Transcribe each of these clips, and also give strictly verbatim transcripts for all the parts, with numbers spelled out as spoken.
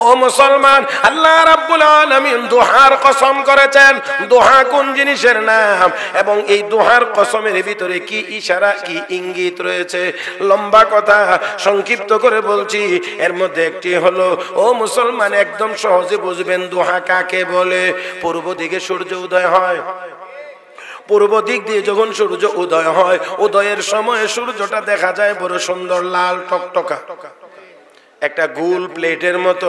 ও মুসলমান, আল্লাহ রাব্বুল আলামিন দুহার কসম করেছেন। দুহা কোন জিনিসের নাম এবং এই দুহার কসমের ভিতরে কি ইশারা কি ইঙ্গিত রয়েছে? লম্বা কথা সংক্ষিপ্ত করে বলছি। এর মধ্যে একটি হলো, ও মুসলমান একদম সহজে বুঝবেন দুহা কাকে বলে। পূর্ব দিকে সূর্য উদয় হয়, পূর্ব দিক দিয়ে যখন সূর্য উদয় হয়, উদয়ের সময় সূর্যটা দেখা যায় বড় সুন্দর লাল টকটকা, একটা গোল প্লেটের মতো,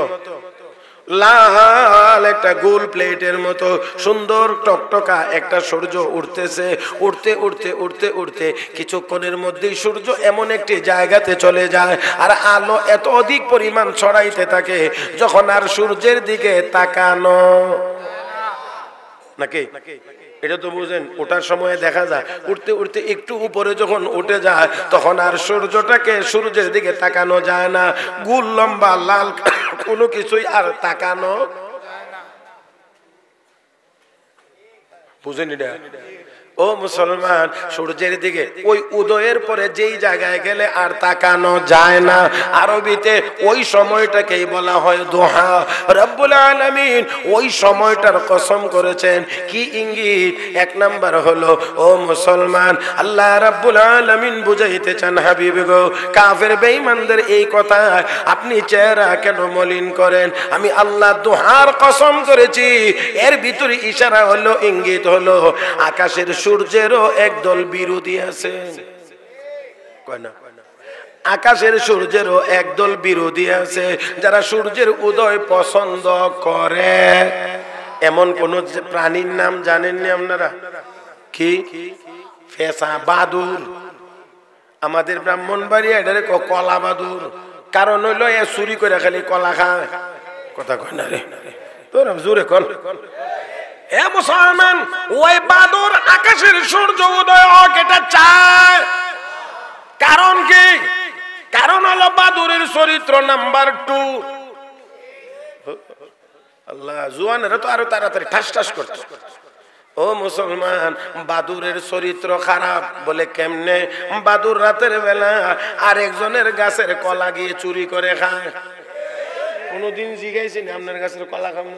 লাল একটা গোল প্লেটের মতো সুন্দর টকটকা একটা সূর্য উঠতেছে। উঠতে উঠতে উঠতে উঠতে কিছুক্ষণের মধ্যেই সূর্য এমন একটি জায়গাতে চলে যায় আর আলো এত অধিক পরিমাণ ছড়াইতে থাকে, যখন আর সূর্যের দিকে তাকানো নাকি, এটা তো বুঝেন, ওঠার সময় দেখা যায় উঠতে উঠতে একটু উপরে যখন উঠে যায় তখন আর সূর্যটাকে সূর্যের দিকে তাকানো যায় না। গোল লম্বা লাল কোনো কিছুই আর তাকানো, বুঝেন এটা? ও মুসলমান, সূর্যের দিকে ওই উদয়ের পরে যেই জায়গায় গেলে আর তাকানো যায় না, আরবিতে ওই সময়টাকেই বলা হয় দুহা। রব্বুল আলামিন ওই সময়টার কসম করেছেন। কি ইঙ্গিত? এক নাম্বার হলো, ও মুসলমান, আল্লাহ রাব্বুল আলামিন বুঝাইতে চান, হাবিব গো, কাফের বেঈমানদের এই কথা আপনি চেহারা কেন মলিন করেন? আমি আল্লাহ দুহার কসম করেছি। এর ভিতরে ইশারা হলো, ইঙ্গিত হলো, আকাশের সূর্যেরও একদল বিরোধী আছে। কয় না? আকাশের সূর্যেরও একদল বিরোধী আছে যারা সূর্যের উদয় পছন্দ করে। এমন কোন প্রাণীর নাম জানেননি আপনারা? কি? ফেসা বাদুর। আমাদের ব্রাহ্মণবাড়িয়া এটারে কলা বাদুর। কারণ হইলো এ চুরি করে খালি কলা খায়। কথা কয় না রে, তোর জোরে কল। এ মুসলমান, ওই বাদুর আকাশের সূর্য উদয় হোক এটা চায়। কারণ কি? কারণ হলো বাদুরের চরিত্র নাম্বার টু। আল্লাহ, জুয়ানেরা তো আরো তাড়াতাড়ি ঠাস ঠাস করছে। ও মুসলমান, বাদুরের চরিত্র খারাপ বলে কেমনে? বাদুর রাতের বেলা আরেকজনের গাছের কলা গিয়ে চুরি করে খায়। কোনদিন জিগাইছেন আপনার গাছের কলা খাবো?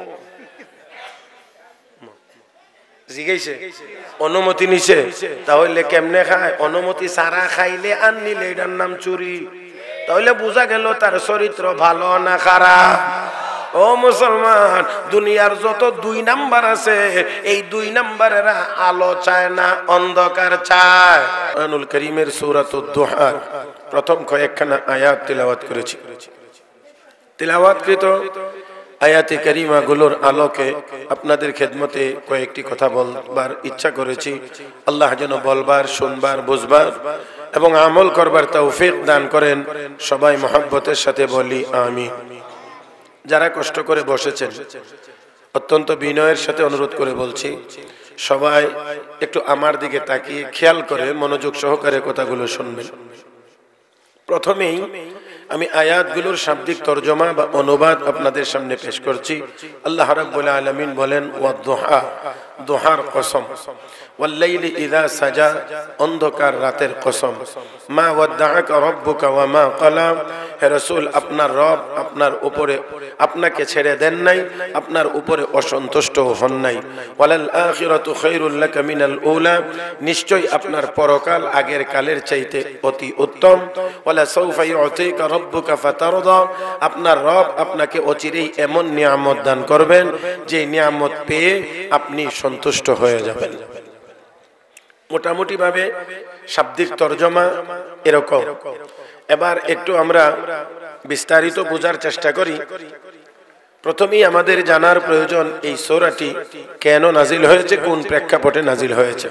জিগাইছে? অনুমতি নিছে? তাহলে কেমনে খায়? অনুমতি ছাড়া খাইলে আর নিলে এটার নাম চুরি। তাহলে বোঝা গেল তার চরিত্র ভালো না খারাপ। ও মুসলমান, দুনিয়ার যত দুই নাম্বার আছে, এই দুই নাম্বারেরা আলো চায় না, অন্ধকার চায়। কোরআনুল কারীমের সূরাতুদ দুহা প্রথম কয়েকখানা আয়াত তেলাওয়াত করেছি। তেলাওয়াতকৃত আয়াতে কারিমা গুলোর আলোকে আপনাদের খেদমতে কয়েকটি কথা বলবার ইচ্ছা করেছি। আল্লাহ যেন বলবার, শুনবার, বুঝবার এবং আমল করবার তৌফিক দান করেন। সবাই মহব্বতের সাথে বলি আমিন। যারা কষ্ট করে বসেছেন, অত্যন্ত বিনয়ের সাথে অনুরোধ করে বলছি, সবাই একটু আমার দিকে তাকিয়ে খেয়াল করে মনোযোগ সহকারে কথাগুলো শুনবেন। প্রথমেই আমি আয়াতগুলোর শাব্দিক তরজমা বা অনুবাদ আপনাদের সামনে পেশ করছি। আল্লাহ রাব্বুল আলামিন বলেন, ওয়াদ-দুহা, দুহার কসম, ওয়াল-লাইলি ইযা সাজা, অন্ধকার রাতের কসম, মা ওয়াদ্দাআকা রাব্বুকা ওয়া মা ক্বালা, হে রাসূল, আপনার রব আপনার উপরে আপনাকে ছেড়ে দেন নাই, আপনার উপরে অসন্তুষ্ট হন নাই। ওয়ালাল আখিরাতু খায়রুল লাকা মিনাল উলা, নিশ্চয় আপনার পরকাল আগের কালের চাইতে অতি উত্তম। ওয়ালা সাউফা ইউতিকা রাব্বুকা ফাতারদা, আপনার রব আপনাকে অচিরেই এমন নিয়ামত দান করবেন যে নিয়ামত পেয়ে আপনি সন্তুষ্ট হয়ে যাবেন। মোটামুটি ভাবে শাব্দিক তরজমা এরকম। এবার একটু আমরা বিস্তারিত বোঝার চেষ্টা করি। প্রথমেই আমাদের জানার প্রয়োজন এই সূরাটি কেন নাজিল হয়েছে, কোন প্রেক্ষাপটে নাজিল হয়েছে।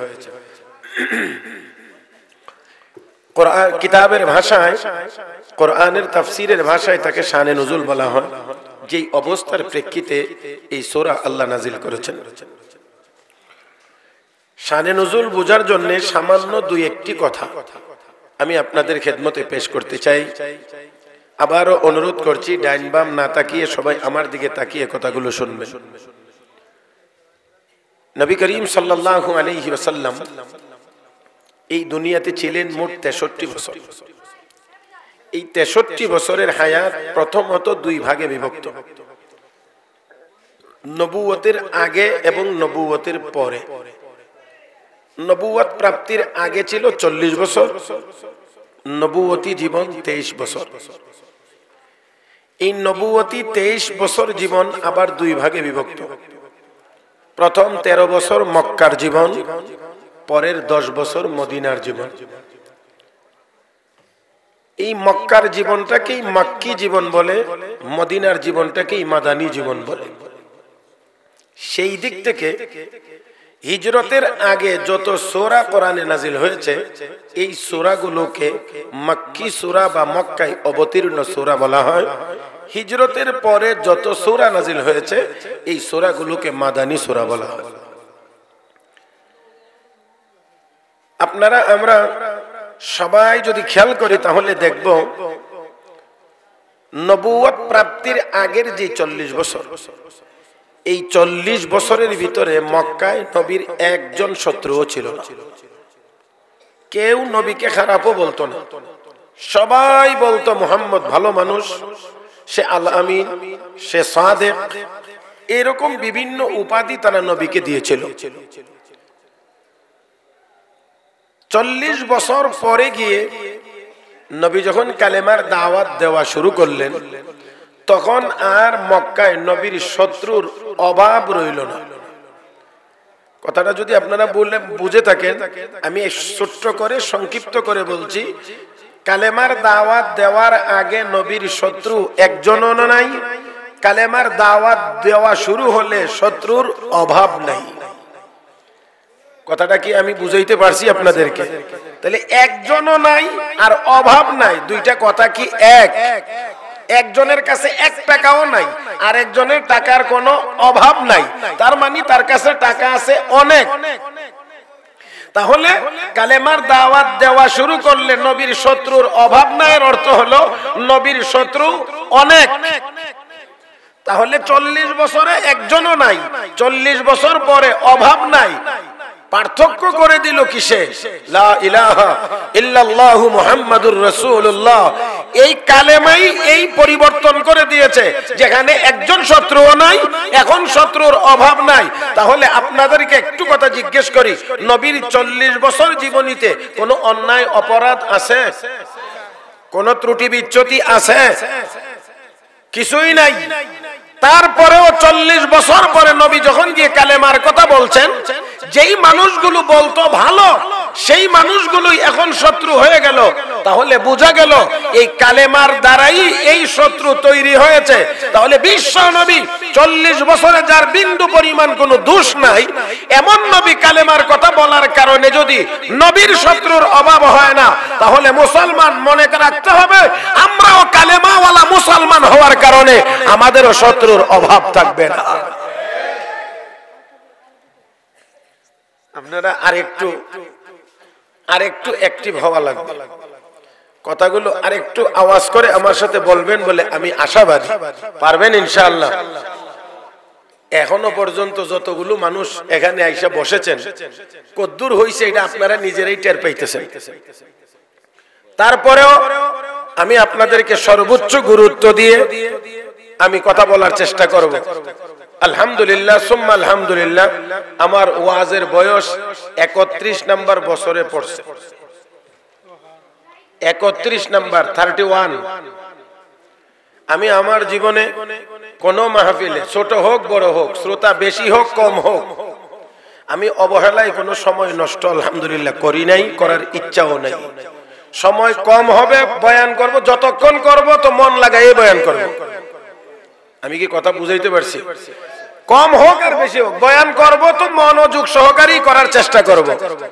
কোরআন কিতাবের ভাষায়, কোরআনের তাফসীরের ভাষায় তাকে শানে নুজুল বলা হয়। যেই অবস্থার প্রেক্ষিতে এই সূরা আল্লাহ নাজিল করেছেন। শানে নুজুল বোঝার জন্য সামান্য দুই একটি কথা আমি আপনাদের খেদমতে পেশ করতে চাই। আবারও অনুরোধ করছি, ডাইন বাম না তাকিয়ে সবাই আমার দিকে তাকিয়ে কথাগুলো শুনবেন। নবী করিম সাল্লাল্লাহু আলাইহি ওয়াসাল্লাম এই দুনিয়াতে ছিলেন মোট তেষট্টি বছর। এই তেষট্টি বছরের হায়াত প্রথমত দুই ভাগে বিভক্ত। নবুয়তের আগে এবং নবুয়তের পরে। নবুয়ত প্রাপ্তির আগে ছিল চল্লিশ বছর, নবুয়তি জীবন তেইশ বছর। এই নবুয়তি তেইশ বছর জীবন আবার দুই ভাগে বিভক্ত। প্রথম তেরো বছর মক্কার জীবন, পরের দশ বছর মদিনার জীবন। এই মক্কার জীবনটাকেই মক্কি জীবন বলে, মদিনার জীবনটাকেই মাদানী জীবন বলে। সেই দিক থেকে হিজরতের আগে যত সূরা কোরআনে নাজিল হয়েছে, এই সূরাগুলোকে মক্কি সূরা বা মক্কায় অবতীর্ণ সূরা বলা হয়। হিজরতের পরে যত সূরা নাজিল হয়েছে, এই সূরাগুলোকে মাদানী সূরা বলা হয়। আপনারা আমরা সবাই যদি খেয়াল করি তাহলে দেখব, নবুয়ত প্রাপ্তির আগের যে চল্লিশ বছর, এই চল্লিশ বছরের ভিতরে মক্কায় নবীর একজন শত্রুও ছিল না। কেউ নবীকে খারাপও বলতো না, সবাই বলতো মুহাম্মদ ভালো মানুষ, সে আল আমিন, সে সাদেক, এরকম বিভিন্ন উপাধি তারা নবীকে দিয়েছিল। চল্লিশ বছর পরে গিয়ে নবী যখন কালেমার দাওয়াত দেওয়া শুরু করলেন, তখন আর মক্কায় নবীর শত্রুর অভাব রইল না। কথাটা যদি আপনারা বললে বুঝে থাকেন, আমি ছোট্ট করে সংক্ষিপ্ত করে বলছি। কালেমার দাওয়াত দেওয়ার আগে নবীর শত্রু একজনও নাই, কালেমার দাওয়াত দেওয়া শুরু হলে শত্রুর অভাব নাই। কথাটা কি আমি বুঝাইতে পারছি আপনাদেরকে? তাহলে একজনও নাই আর অভাব নাই, দুইটা কথা কি এক? একজনের কাছে এক টাকাও নাই, আর একজনের টাকার কোনো অভাব নাই, তার মানে তার কাছে টাকা আছে অনেক। তাহলে কালেমার দাওয়াত দেওয়া শুরু করলে নবীর শত্রুর অভাব নাই, এর অর্থ হলো নবীর শত্রু অনেক। তাহলে চল্লিশ বছরে একজনও নাই, চল্লিশ বছর পরে অভাব নাই। পার্থক্য করে দিল কিসে? লা ইলাহা ইল্লাল্লাহু মুহাম্মাদুর রাসূলুল্লাহ। এই কালেমাই এই পরিবর্তন করে দিয়েছে, যেখানে একজন শত্রুও নাই, এখন শত্রুর অভাব নাই। তাহলে আপনাদেরকে একটু কথা জিজ্ঞেস করি, নবীর চল্লিশ বছর জীবনীতে কোনো অন্যায় অপরাধ আছে? কোন ত্রুটি বিচ্যুতি আছে? কিছুই নাই। তারপরেও চল্লিশ বছর পরে নবী যখন গিয়ে কালেমার কথা বলছেন, যেই মানুষগুলো বলতো ভালো, সেই মানুষগুলোই এখন শত্রু হয়ে গেল। তাহলে বোঝা গেল এই কালেমার দ্বারাই এই শত্রু তৈরি হয়েছে। তাহলে বিশ্ব নবী চল্লিশ বছরে যার বিন্দু পরিমাণ কোনো দোষ নাই, এমন নবী কালেমার কথা বলার কারণে যদি নবীর শত্রুর অভাব হয় না, তাহলে মুসলমান মনে রাখতে হবে, আমরাও কালেমাওয়ালা মুসলমান হওয়ার কারণে আমাদেরও শত্রুর অভাব থাকবে না। আপনারা আরেকটু আরেকটু অ্যাক্টিভ হওয়া লাগবে, কথাগুলো আরেকটু আওয়াজ করে আমার সাথে বলবেন বলে আমি আশাবাদী। পারবেন ইনশাআল্লাহ? এখনো পর্যন্ত যতগুলো মানুষ এখানে আইসা বসেছেন, কদ্দুর হইছে এটা আপনারা নিজেরাই টের পাইতেছেন। তারপরেও আমি আপনাদেরকে সর্বোচ্চ গুরুত্ব দিয়ে আমি কথা বলার চেষ্টা করব। আলহামদুলিল্লাহ সুম্মা আলহামদুলিল্লাহ, আমার ওয়াজের বয়স একত্রিশ নাম্বার বছরে পড়ছে। একত্রিশ নাম্বার, থার্টি ওয়ান। আমি আমার জীবনে কোন মাহফিলে, ছোট হোক বড় হোক, শ্রোতা বেশি হোক কম হোক, আমি অবহেলায় কোনো সময় নষ্ট আলহামদুলিল্লাহ করি নাই, করার ইচ্ছাও নাই। সময় কম হবে, বয়ান করব, যতক্ষণ করব তো মন লাগাই বয়ান করব। আমি কি কথা বুঝাইতে পারছি? কম হোক আর বেশি হোক, বয়ান করব তো মনোযোগ সহকারী করার চেষ্টা করব।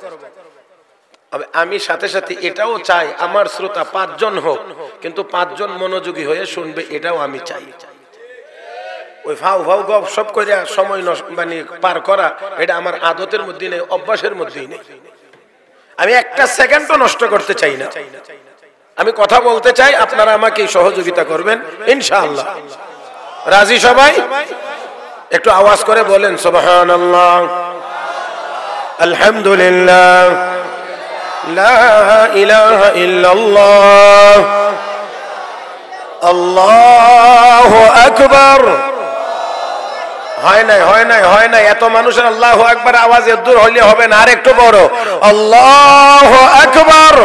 আমি সাথে সাথে এটাও চাই আমার শ্রোতা পাঁচজন হোক, কিন্তু পাঁচজন মনোযোগী হয়ে শুনবে, এটাও আমি চাই। ওই ফাউ ফাউ গপ সব করে সময় মানে পার করা, এটা আমার আদতের মধ্যে নেই, অভ্যাসের মধ্যেই নেই। আমি একটা সেকেন্ডও নষ্ট করতে চাই না। আমি কথা বলতে চাই, আপনারা আমাকে সহযোগিতা করবেন ইনশাআল্লাহ। রাজি সবাই? একটু আওয়াজ করে বলেন সুবহানাল্লাহ, আলহামদুলিল্লাহ, লা ইলাহা ইল্লাল্লাহ, আল্লাহু আকবার। হয় নাই হয় নাই হয় নাই এত মানুষের আল্লাহু আকবার আওয়াজ এত দূর হইলে হবে না, আর একটু বড় আল্লাহু আকবার।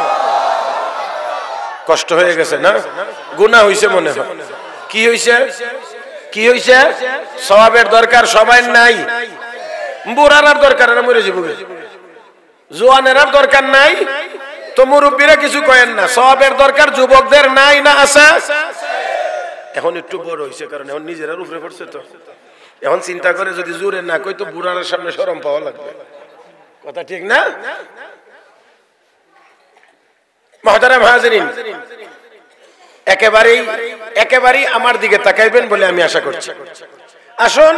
কষ্ট হয়ে গেছে না? গুনাহ হইছে মনে হয়। কি হইছে? কি হইছে? সওয়াবের দরকার সবাই নাই, বুড়ার দরকার না, মরে যাবো। জোয়ানের দরকার নাই তো মুরব্বীরা কিছু কয়েন না, সওয়াবের দরকার যুবকদের নাই না আছে? এখন একটু বড় হইছে কারণ এখন নিজেরা উপরে পড়ছে, তো এখন চিন্তা করে যদি জোরে না কই তো বুড়ার সামনে শরম পাওয়া লাগবে। কথা ঠিক না? মুহতারাম হাজিরিন, একেবারেই একেবারেই আমার দিকে তাকাইবেন বলে আমি আশা করছি। আসুন,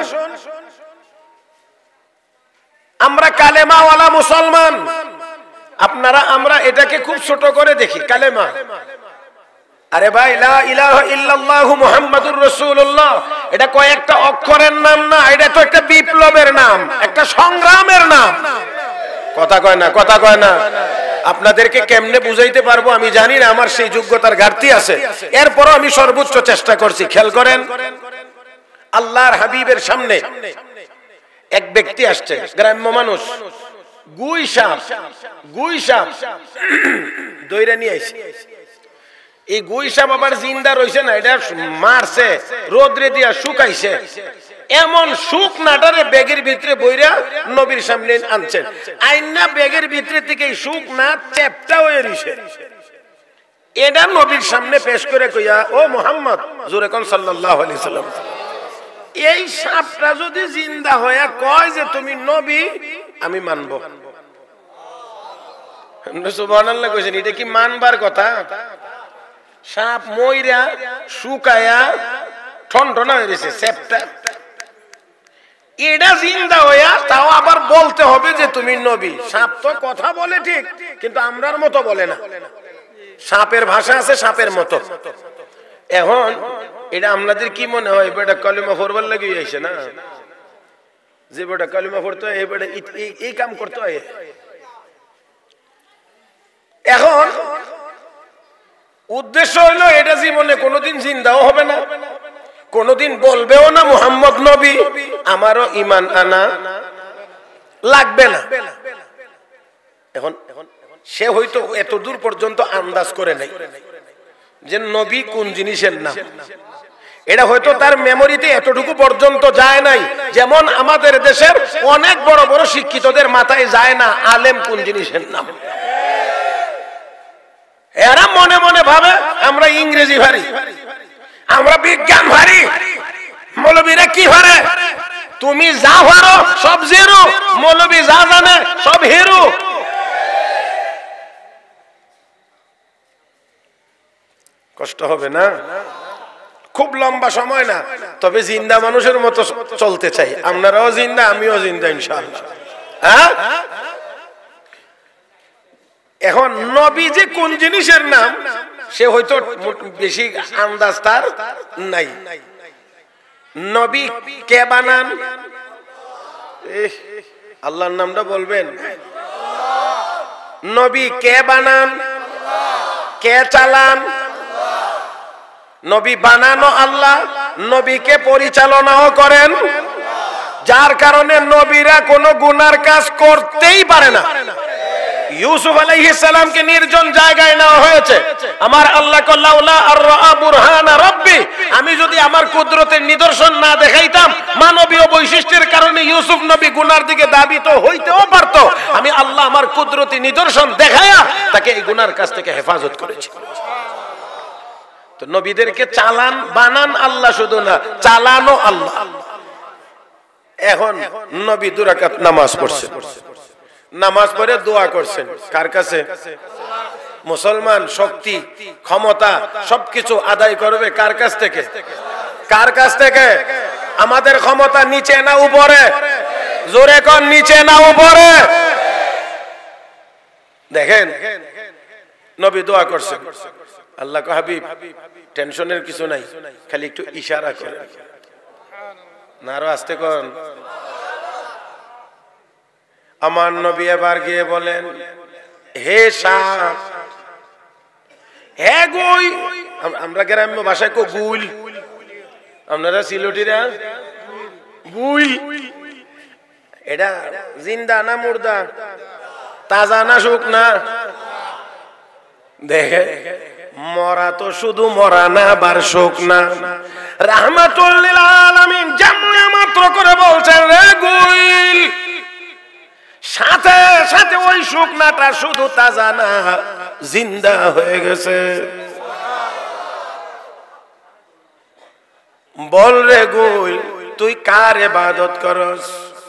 আমরা কালেমাওয়ালা মুসলমান, আপনারা আমরা এটাকে খুব ছোট করে দেখি কালেমা। আরে ভাই, লা ইলাহা ইল্লাল্লাহু মুহাম্মাদুর রাসূলুল্লাহ এটা কয়েকটা অক্ষরের নাম না, এটা তো একটা বিপ্লবের নাম, একটা সংগ্রামের নাম। কথা কয় না, কথা কয় না। আপনাদেরকে কেমনে বুঝাইতে পারবো আমি জানি না, আমার সেই যোগ্যতার ঘাটতি আছে, এরপরও আমি সর্বোচ্চ চেষ্টা করছি। খেয়াল করেন, আল্লাহর হাবিবের সামনে এক ব্যক্তি আসছে, গ্রাম্য মানুষ, গুই সাপ গুই সাপ দইরা নিয়ে আইছে। এই গুই সাপ আবার জিন্দা রইছে না, এটা মারছে, রোদ্রে দিয়া শুকাইছে, এমন শুকনাটারে ব্যাগের ভিতরে বইরা নবীর সামনে আনছেন। আইনা ব্যাগের ভিতরে থেকে এই শুকনা চ্যাপটা হয়ে রইছে, এটা নবীর সামনে পেশ করে কইয়া, ও মুহাম্মদ, জোরে কোন সাল্লাল্লাহু আলাইহি সাল্লাম, এই সাপটা যদি জিন্দা হয়ে কয় যে তুমি নবী, আমি মানব। সুবহানাল্লাহ কইছেন, এটা কি মানবার কথা? সাপ মইরা শুকায়া ঠনঠনা হয়ে গেছে, চ্যাপটা, এটা জিন্দা হইয়া তাও আবার বলতে হবে যে তুমি নবী। সাপ তো কথা বলে ঠিক, কিন্তু আমরার মতো বলে না, সাপের ভাষা আছে সাপের মতো। এখন এটা আপনাদের কি মনে হয়, বেটা কালিমা পড়বার লাগি আইছে না? যে বেটা কালিমা পড়তে হয় এই বেটা এই কাম করতে হয়। এখন উদ্দেশ্য হইলো এটা জীবনে কোনোদিন জিন্দাও হবে না, কোনোদিন বলবেও না মুহাম্মদ নবী, আমারও ঈমান আনা লাগবে না। এখন সে হয়তো এত দূর পর্যন্ত আন্দাজ করে নাই যে নবী কোন জিনিসের নাম, এটা হয়তো তার মেমোরিতে এতটুকু পর্যন্ত যায় নাই, যেমন আমাদের দেশের অনেক বড় বড় শিক্ষিতদের মাথায় যায় না আলেম কোন জিনিসের নাম। এরা মনে মনে ভাবে আমরা ইংরেজি ভারী, আমরা বিজ্ঞান ভারী, মৌলবীরা কি পারে? তুমি যা পারো সব জিরো, মৌলবী যা জানে সব হিরো। কষ্ট হবে না? খুব লম্বা সময় না, তবে জিন্দা মানুষের মতো চলতে চাই। আপনারাও জিন্দা, আমিও জিন্দা ইনশাআল্লাহ। হ্যাঁ, এখন নবী যে কোন জিনিসের নাম সে হয়তো বেশি আন্দাজ তার নাই। নবী কে বানান? আল্লাহর নামটা বলবেন। নবী কে বানান? কে চালান? নবী বানানো আল্লাহ, নবীকে পরিচালনাও করেন, যার কারণে নবীরা কোনো গুনার কাজ করতেই পারে না। ইউসুফ আলাইহিস সালামকে নির্জন জায়গায় নেওয়া হয়েছে, আমার আল্লাহ লাউলা আররা বুরহানা রাব্বি, আমি যদি আমার কুদরতের নিদর্শন না দেখাইতাম, মানবীয় বৈশিষ্ট্যের কারণে ইউসুফ নবী গুনার দিকে দাবিত হইতেও পারত, আমি আল্লাহ আমার কুদরতি নিদর্শন দেখায়া তাকে এই গুনার কাছ থেকে হেফাজত করেছি। তো নবীদেরকে চালান বানান আল্লাহ, শুধু না চালানো আল্লাহ। এখন নবী দুই রাকাত নামাজ পড়ছেন, নামাজ পড়ে দোয়া করছেন কার কাছে? মুসলমান শক্তি ক্ষমতা সবকিছু আদায় করবে কার কাছ থেকে? কার কাছ থেকে? আমাদের ক্ষমতা নিচে না উপরে? জোরে কোন নিচে না উপরে? দেখেন নবী দোয়া করছেন, আল্লাহ কো হাবিব টেনশনের কিছু নাই, খালি একটু ইশারা করেন না, আরো আস্তে করেন। আমার নবী এবার গিয়ে বলেন, হে সাপ, হে গুই, আমরা গ্রাম্য ভাষায় কো গুল, আপনারা সিলেটিরা গুইল এটা জিন্দা না মুর্দা, তাজা না শুকনা? দেখে মরা তো শুধু মরা না, আবার শুকনা। রাহমাতুল লিল আলামিন জামলা মাত্র করে বলছেন, রে গুইল, সাথে সাথে ওই শুকনাটা শুধু তাজা না, জিন্দা হয়ে গেছে। বল রে গুইল, তুই কার ইবাদত করস?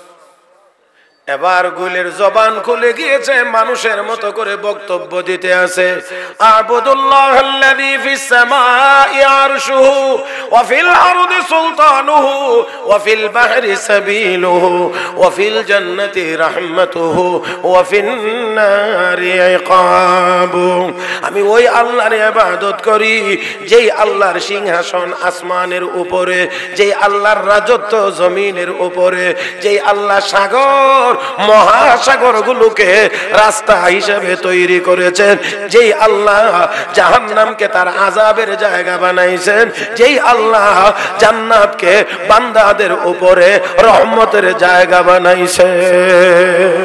এবার গুলের জবান খুলে গিয়েছে, মানুষের মতো করে বক্তব্য দিতে আছে। আবুদুল্লাহাল্লাযী ফিস সামাই আরশুহু ওয়া ফিল আরদি সুলতানুহু ওয়া ফিল বাহরি সাবিলুহু ওয়া ফিল জান্নাতি রাহমাতুহু ওয়া ফিন নারি ইকাবু। আমি ওই আল্লাহর ইবাদত করি যেই আল্লাহর সিংহাসন আসমানের উপরে, যেই আল্লাহর রাজত্ব জমিনের উপরে, যেই আল্লাহ সাগর মহাসাগর গুলোকে রাস্তা হিসেবে তৈরি করেছেন, যেই আল্লাহ জাহান্নামকে তার আযাবের জায়গা বানাইছেন, যেই আল্লাহ জান্নাতকে বান্দাদের উপরে রহমতের জায়গা বানাইছেন।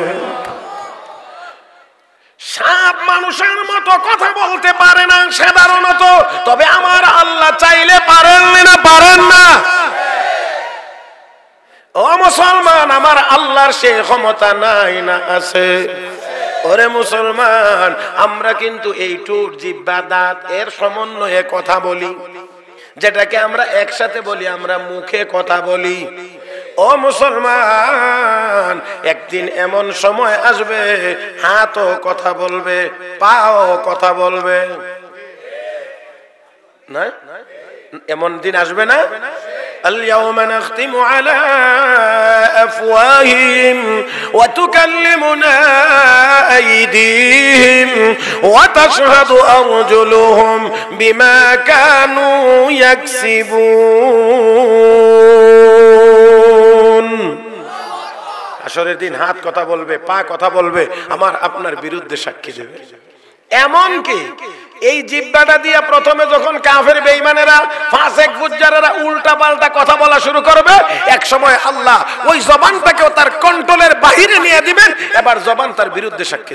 সাপ মানুষের মতো কথা বলতে পারে না সাধারণত, তবে আমার আল্লাহ চাইলে পারেন না? পারেন না? ও মুসলমান, আমার আল্লাহর সে ক্ষমতা নাই না আছে? ওরে মুসলমান, আমরা কিন্তু এই টুট জিহ্বা দাঁত এর সমন্বয়ে কথা বলি, যেটাকে আমরা একসাথে বলি, আমরা মুখে কথা বলি। ও মুসলমান, একদিন এমন সময় আসবে হাতও কথা বলবে, পাও কথা বলবে না? এমন দিন আসবে না? اليوم نختم على أفواههم وتكلمنا أيديهم وتشهد أرجلهم بما كانوا يكسبون। হাশরের দিন হাত কথা বলবে, পা কথা বলবে, আমার আপনার বিরুদ্ধে সাক্ষী দেবে। এমন কি এই জিহ্বাটা দিয়ে প্রথমে যখন কাফের বেঈমানেরা ফাসিক ফুজ্জারেরা উল্টা পাল্টা কথা বলা শুরু করবে, এক সময় আল্লাহ ওই জবানটাকেও তার কন্ট্রোলের বাইরে নিয়ে দিবেন, এবার জবান তার বিরুদ্ধে সাক্ষী।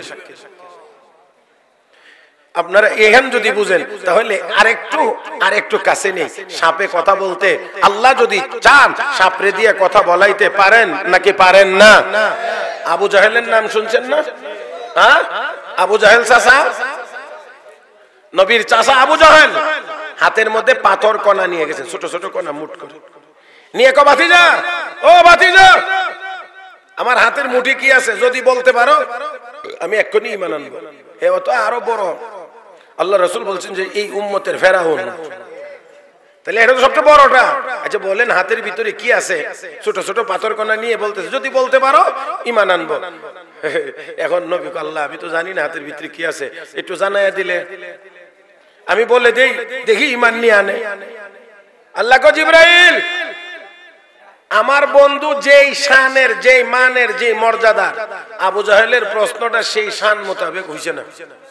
আপনারা এখান যদি বুঝেন তাহলে আরেকটু আরেকটু কাছে নেই। সাপে কথা বলতে আল্লাহ যদি চান সাপরে দিয়ে কথা বলাইতে পারেন নাকি পারেন না? আবু জাহেলের নাম শুনছেন না? হ্যাঁ, আবু জাহেল চাচা, নবীর চাচা আবু জাহেল হাতের মধ্যে পাথর কণা নিয়ে গেছেন, ছোট ছোট কণা মুঠ করে নিয়ে, কো ভাতিজা, ও ভাতিজা, আমার হাতের মুঠি কি আছে যদি বলতে পারো আমি এক্ষুনি ঈমান আনবো। এ তো আরো বড়। আল্লাহ রাসূল বলছেন যে এই উম্মতের ফেরাউন, তাহলে এটা তো সবচেয়ে বড়টা। আচ্ছা বলেন হাতের ভিতরে কি আছে? ছোট ছোট পাথর কণা নিয়ে বলতেছে যদি বলতে পারো ঈমান আনবো। এখন নবী কো আল্লাহ আমি তো জানি না হাতের ভিতরে কি আছে, একটু জানাইয়া দিলে আমি বলে দেই, দেখি ঈমান নিয়ে আনে। আল্লাহ কো জিবরাইল, আমার বন্ধু যেই শানের, যেই মানের, যেই মর্যাদা, আবু জাহেলের প্রশ্নটা সেই শান মোতাবেক হইছে না।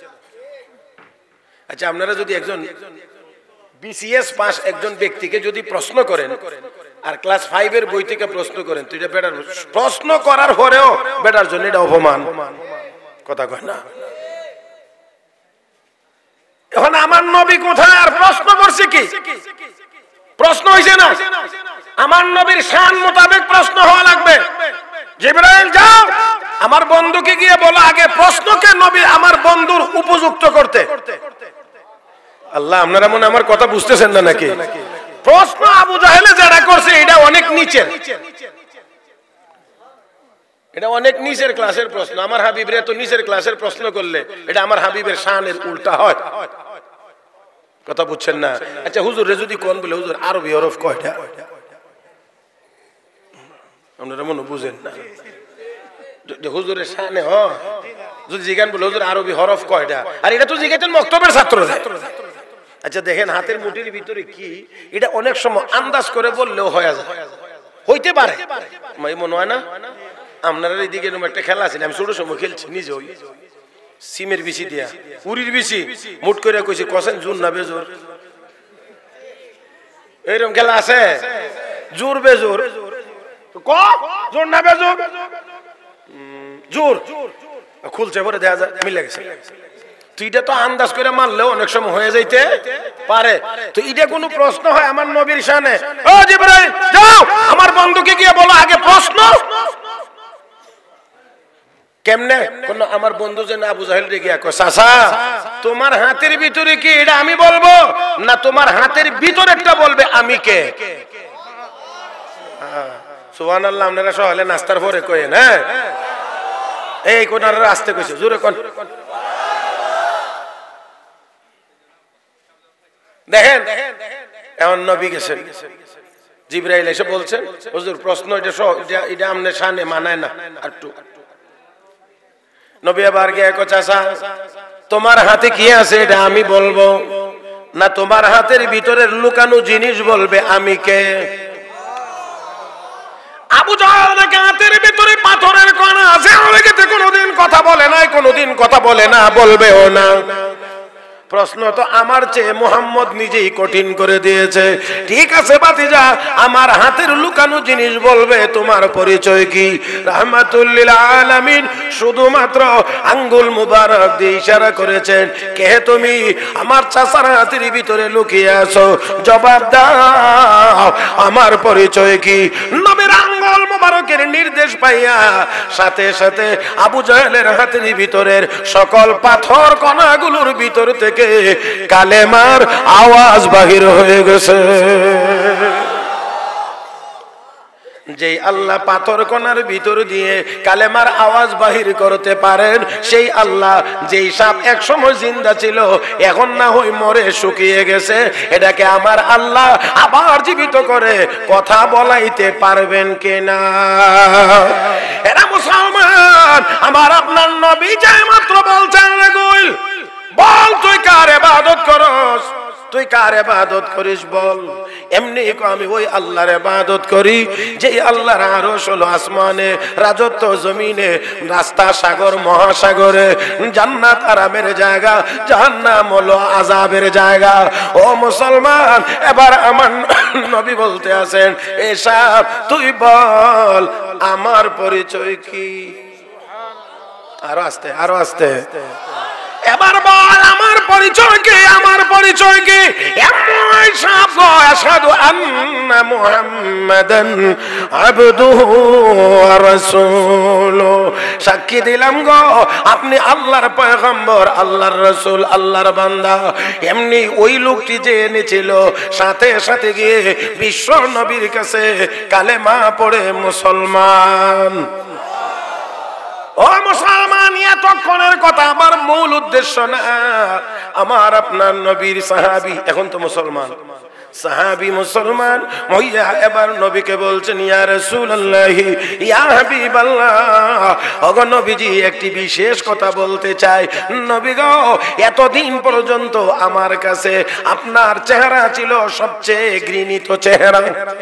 আচ্ছা আপনারা যদি একজন বিসিএস পাস একজন ব্যক্তিকে যদি প্রশ্ন করেন আর ক্লাস ফাইভ এর বই থেকে প্রশ্ন করেন, তো এটা বেটার, প্রশ্ন করার পরেও বেটার জন্য এটা অপমান, কথা কয় না? এখন আমার নবী কোথায় আর প্রশ্ন করছে কি? প্রশ্ন হইছে না, আমার নবীর শান মোতাবেক প্রশ্ন হওয়া লাগবে। জিবরাইল যাও আমার বন্ধুকে গিয়ে বলো আগে প্রশ্নকে নবী আমার বন্ধুর উপযুক্ত করতে। আল্লাহ আপনারা মনে আমার কথা বুঝতেছেন না নাকি? প্রশ্ন আবু জাহেলে যারা করছে এটা অনেক নিচের, এটা অনেক নিচের ক্লাসের প্রশ্ন। আমার হাবিবরে তো নিচের ক্লাসের প্রশ্ন করলে এটা আমার হাবিবের শানের উল্টা হয়, কথা বুঝছেন না? আচ্ছা হুজুর রে যদি কোন বলে হুজুর আরবি হরফ কয়টা, আপনারা মনে বুঝেন না? হুজুরের শানে হ যদি জিজ্ঞান বলে হুজুর আরবি হরফ কয়টা, আর এটা তো জিজ্ঞাসেন মক্তবের ছাত্র। আচ্ছা দেখেন হাতের মুঠির ভিতরে কি, এটা অনেক সময় আন্দাজ করে বললেও হয়ে যায়, হইতে পারে, মনে হয় না? আপনারা এইদিকে একটা খেলা আছে, আমি ছোট সময় খেলছি নিজে, ওই সিমের বিচি দিয়া উড়ির বিচি মুট করে কইছি কসেন জোর না বেজোর, এইরকম খেলা আছে, জোর বেজোর। ক জোর না বেজোর? জোর খুলছে পরে দেখা যায় মিলে গেছে। তুইটা তো আন্দাজ করে মারলেও অনেক সময় হয়ে যাইতে পারে। তো এটা কোনো প্রশ্ন হয় আমার নবীর শানে? ও জিবরাইল যাও আমার বন্ধুকে গিয়ে বলো আগে প্রশ্ন। কেমনে কোন আমার বন্ধু যে না আবু জাহেল রে গিয়া কয় চাচা তোমার হাতের ভিতরে কি এটা আমি বলবো না তোমার হাতের ভিতরেরটা বলবে আমি কে? সুবহানাল্লাহ। আপনারা সকালে নাস্তার পরে কয়েন হ্যাঁ এই কোনার আসতে কইছে জোরে কোন। দেখেন এমন নবী গেছেন, জিবরাইল এসে বলছেন হুজুর প্রশ্ন এটা এটা আমনে শানে মানায় না একটু। নবী আবার গিয়ে কয় চাচা তোমার হাতে কি আছে এটা আমি বলবো না তোমার হাতের ভিতরের লুকানো জিনিস বলবে আমি কে? আবু জাহেল হাতের ভিতরে পাথরের কণা আছে, অনেকে কোনোদিন কথা বলে নাই, কোনোদিন কথা বলে না, বলবেও না। প্রশ্ন তো আমার চেয়ে মুহাম্মদ নিজেই কঠিন করে দিয়েছে। ঠিক আছে ভাতিজা আমার হাতের লুকানো জিনিস বলবে তোমার পরিচয় কি? রাহমাতুল লিল আলামিন শুধুমাত্র আঙ্গুল মুবারক দিয়ে ইশারা করেছেন কে তুমি? আমার চাচার হাতের ভিতরে লুকিয়ে আছো, জবাব দাও আমার পরিচয় কি? নবীর আঙ্গুল মুবারকের নির্দেশ পাইয়া সাথে সাথে আবু জাহেলের হাতের ভিতরের সকল পাথর কণাগুলোর ভিতর থেকে কালেমার আওয়াজ বাহির হয়ে গেছে। যেই আল্লাহ পাথর কণার ভিতর দিয়ে কালেমার আওয়াজ বাহির করতে পারেন সেই আল্লাহ যেই সাপ এক সময় জিন্দা ছিল এখন না হই মরে শুকিয়ে গেছে, এটাকে আমার আল্লাহ আবার জীবিত করে কথা বলাইতে পারবেন কিনা? এরা মুসলমান আমার আপনার নবী যাই মাত্র বলছেন রে গুল বল তুই কার ইবাদত করস? তুই কার ইবাদত করিস বল। এমনি আমি ওই আল্লাহর ইবাদত করি যেই আল্লাহর আরশ হলো আসমানে, রাজত্ব জমিনে, রাস্তা সাগর মহাসাগরে, জান্নাত আরামের জায়গা, জাহান্নাম হলো আযাবের জায়গা। ও মুসলমান এবার আমার নবী বলতে আছেন এসব তুই বল আমার পরিচয় কি? আরো আস্তে আরো আস্তে এবার বল আমার পরিচয় কি? আমার পরিচয় কি? এমন সব আশহাদু আন্না মুহাম্মাদান আবদুহু ওয়া রাসূলুহু, সাক্ষী দিলাম গো আপনি আল্লাহর পয়গম্বর, আল্লাহর রাসূল, আল্লাহর বান্দা। এমনি ওই লোকটি যে এনেছিল সাথে সাথে গিয়ে বিশ্ব নবীর কাছে কালেমা পড়ে মুসলমান। ও মুসলমান এতক্ষণের কথা আমার মূল উদ্দেশ্য না, আমার আপনার নবীর সাহাবী এখন তো মুসলমান, সাহাবী মুসলমান হইয়া এবার নবীকে বলছেন ইয়া রাসূলুল্লাহ ইয়া হাবিবাল্লাহ, ওগো নবীজি একটি বিশেষ কথা বলতে চাই। নবী গো এতদিন পর্যন্ত আমার কাছে আপনার চেহারা ছিল সবচেয়ে ঘৃণিত চেহারা,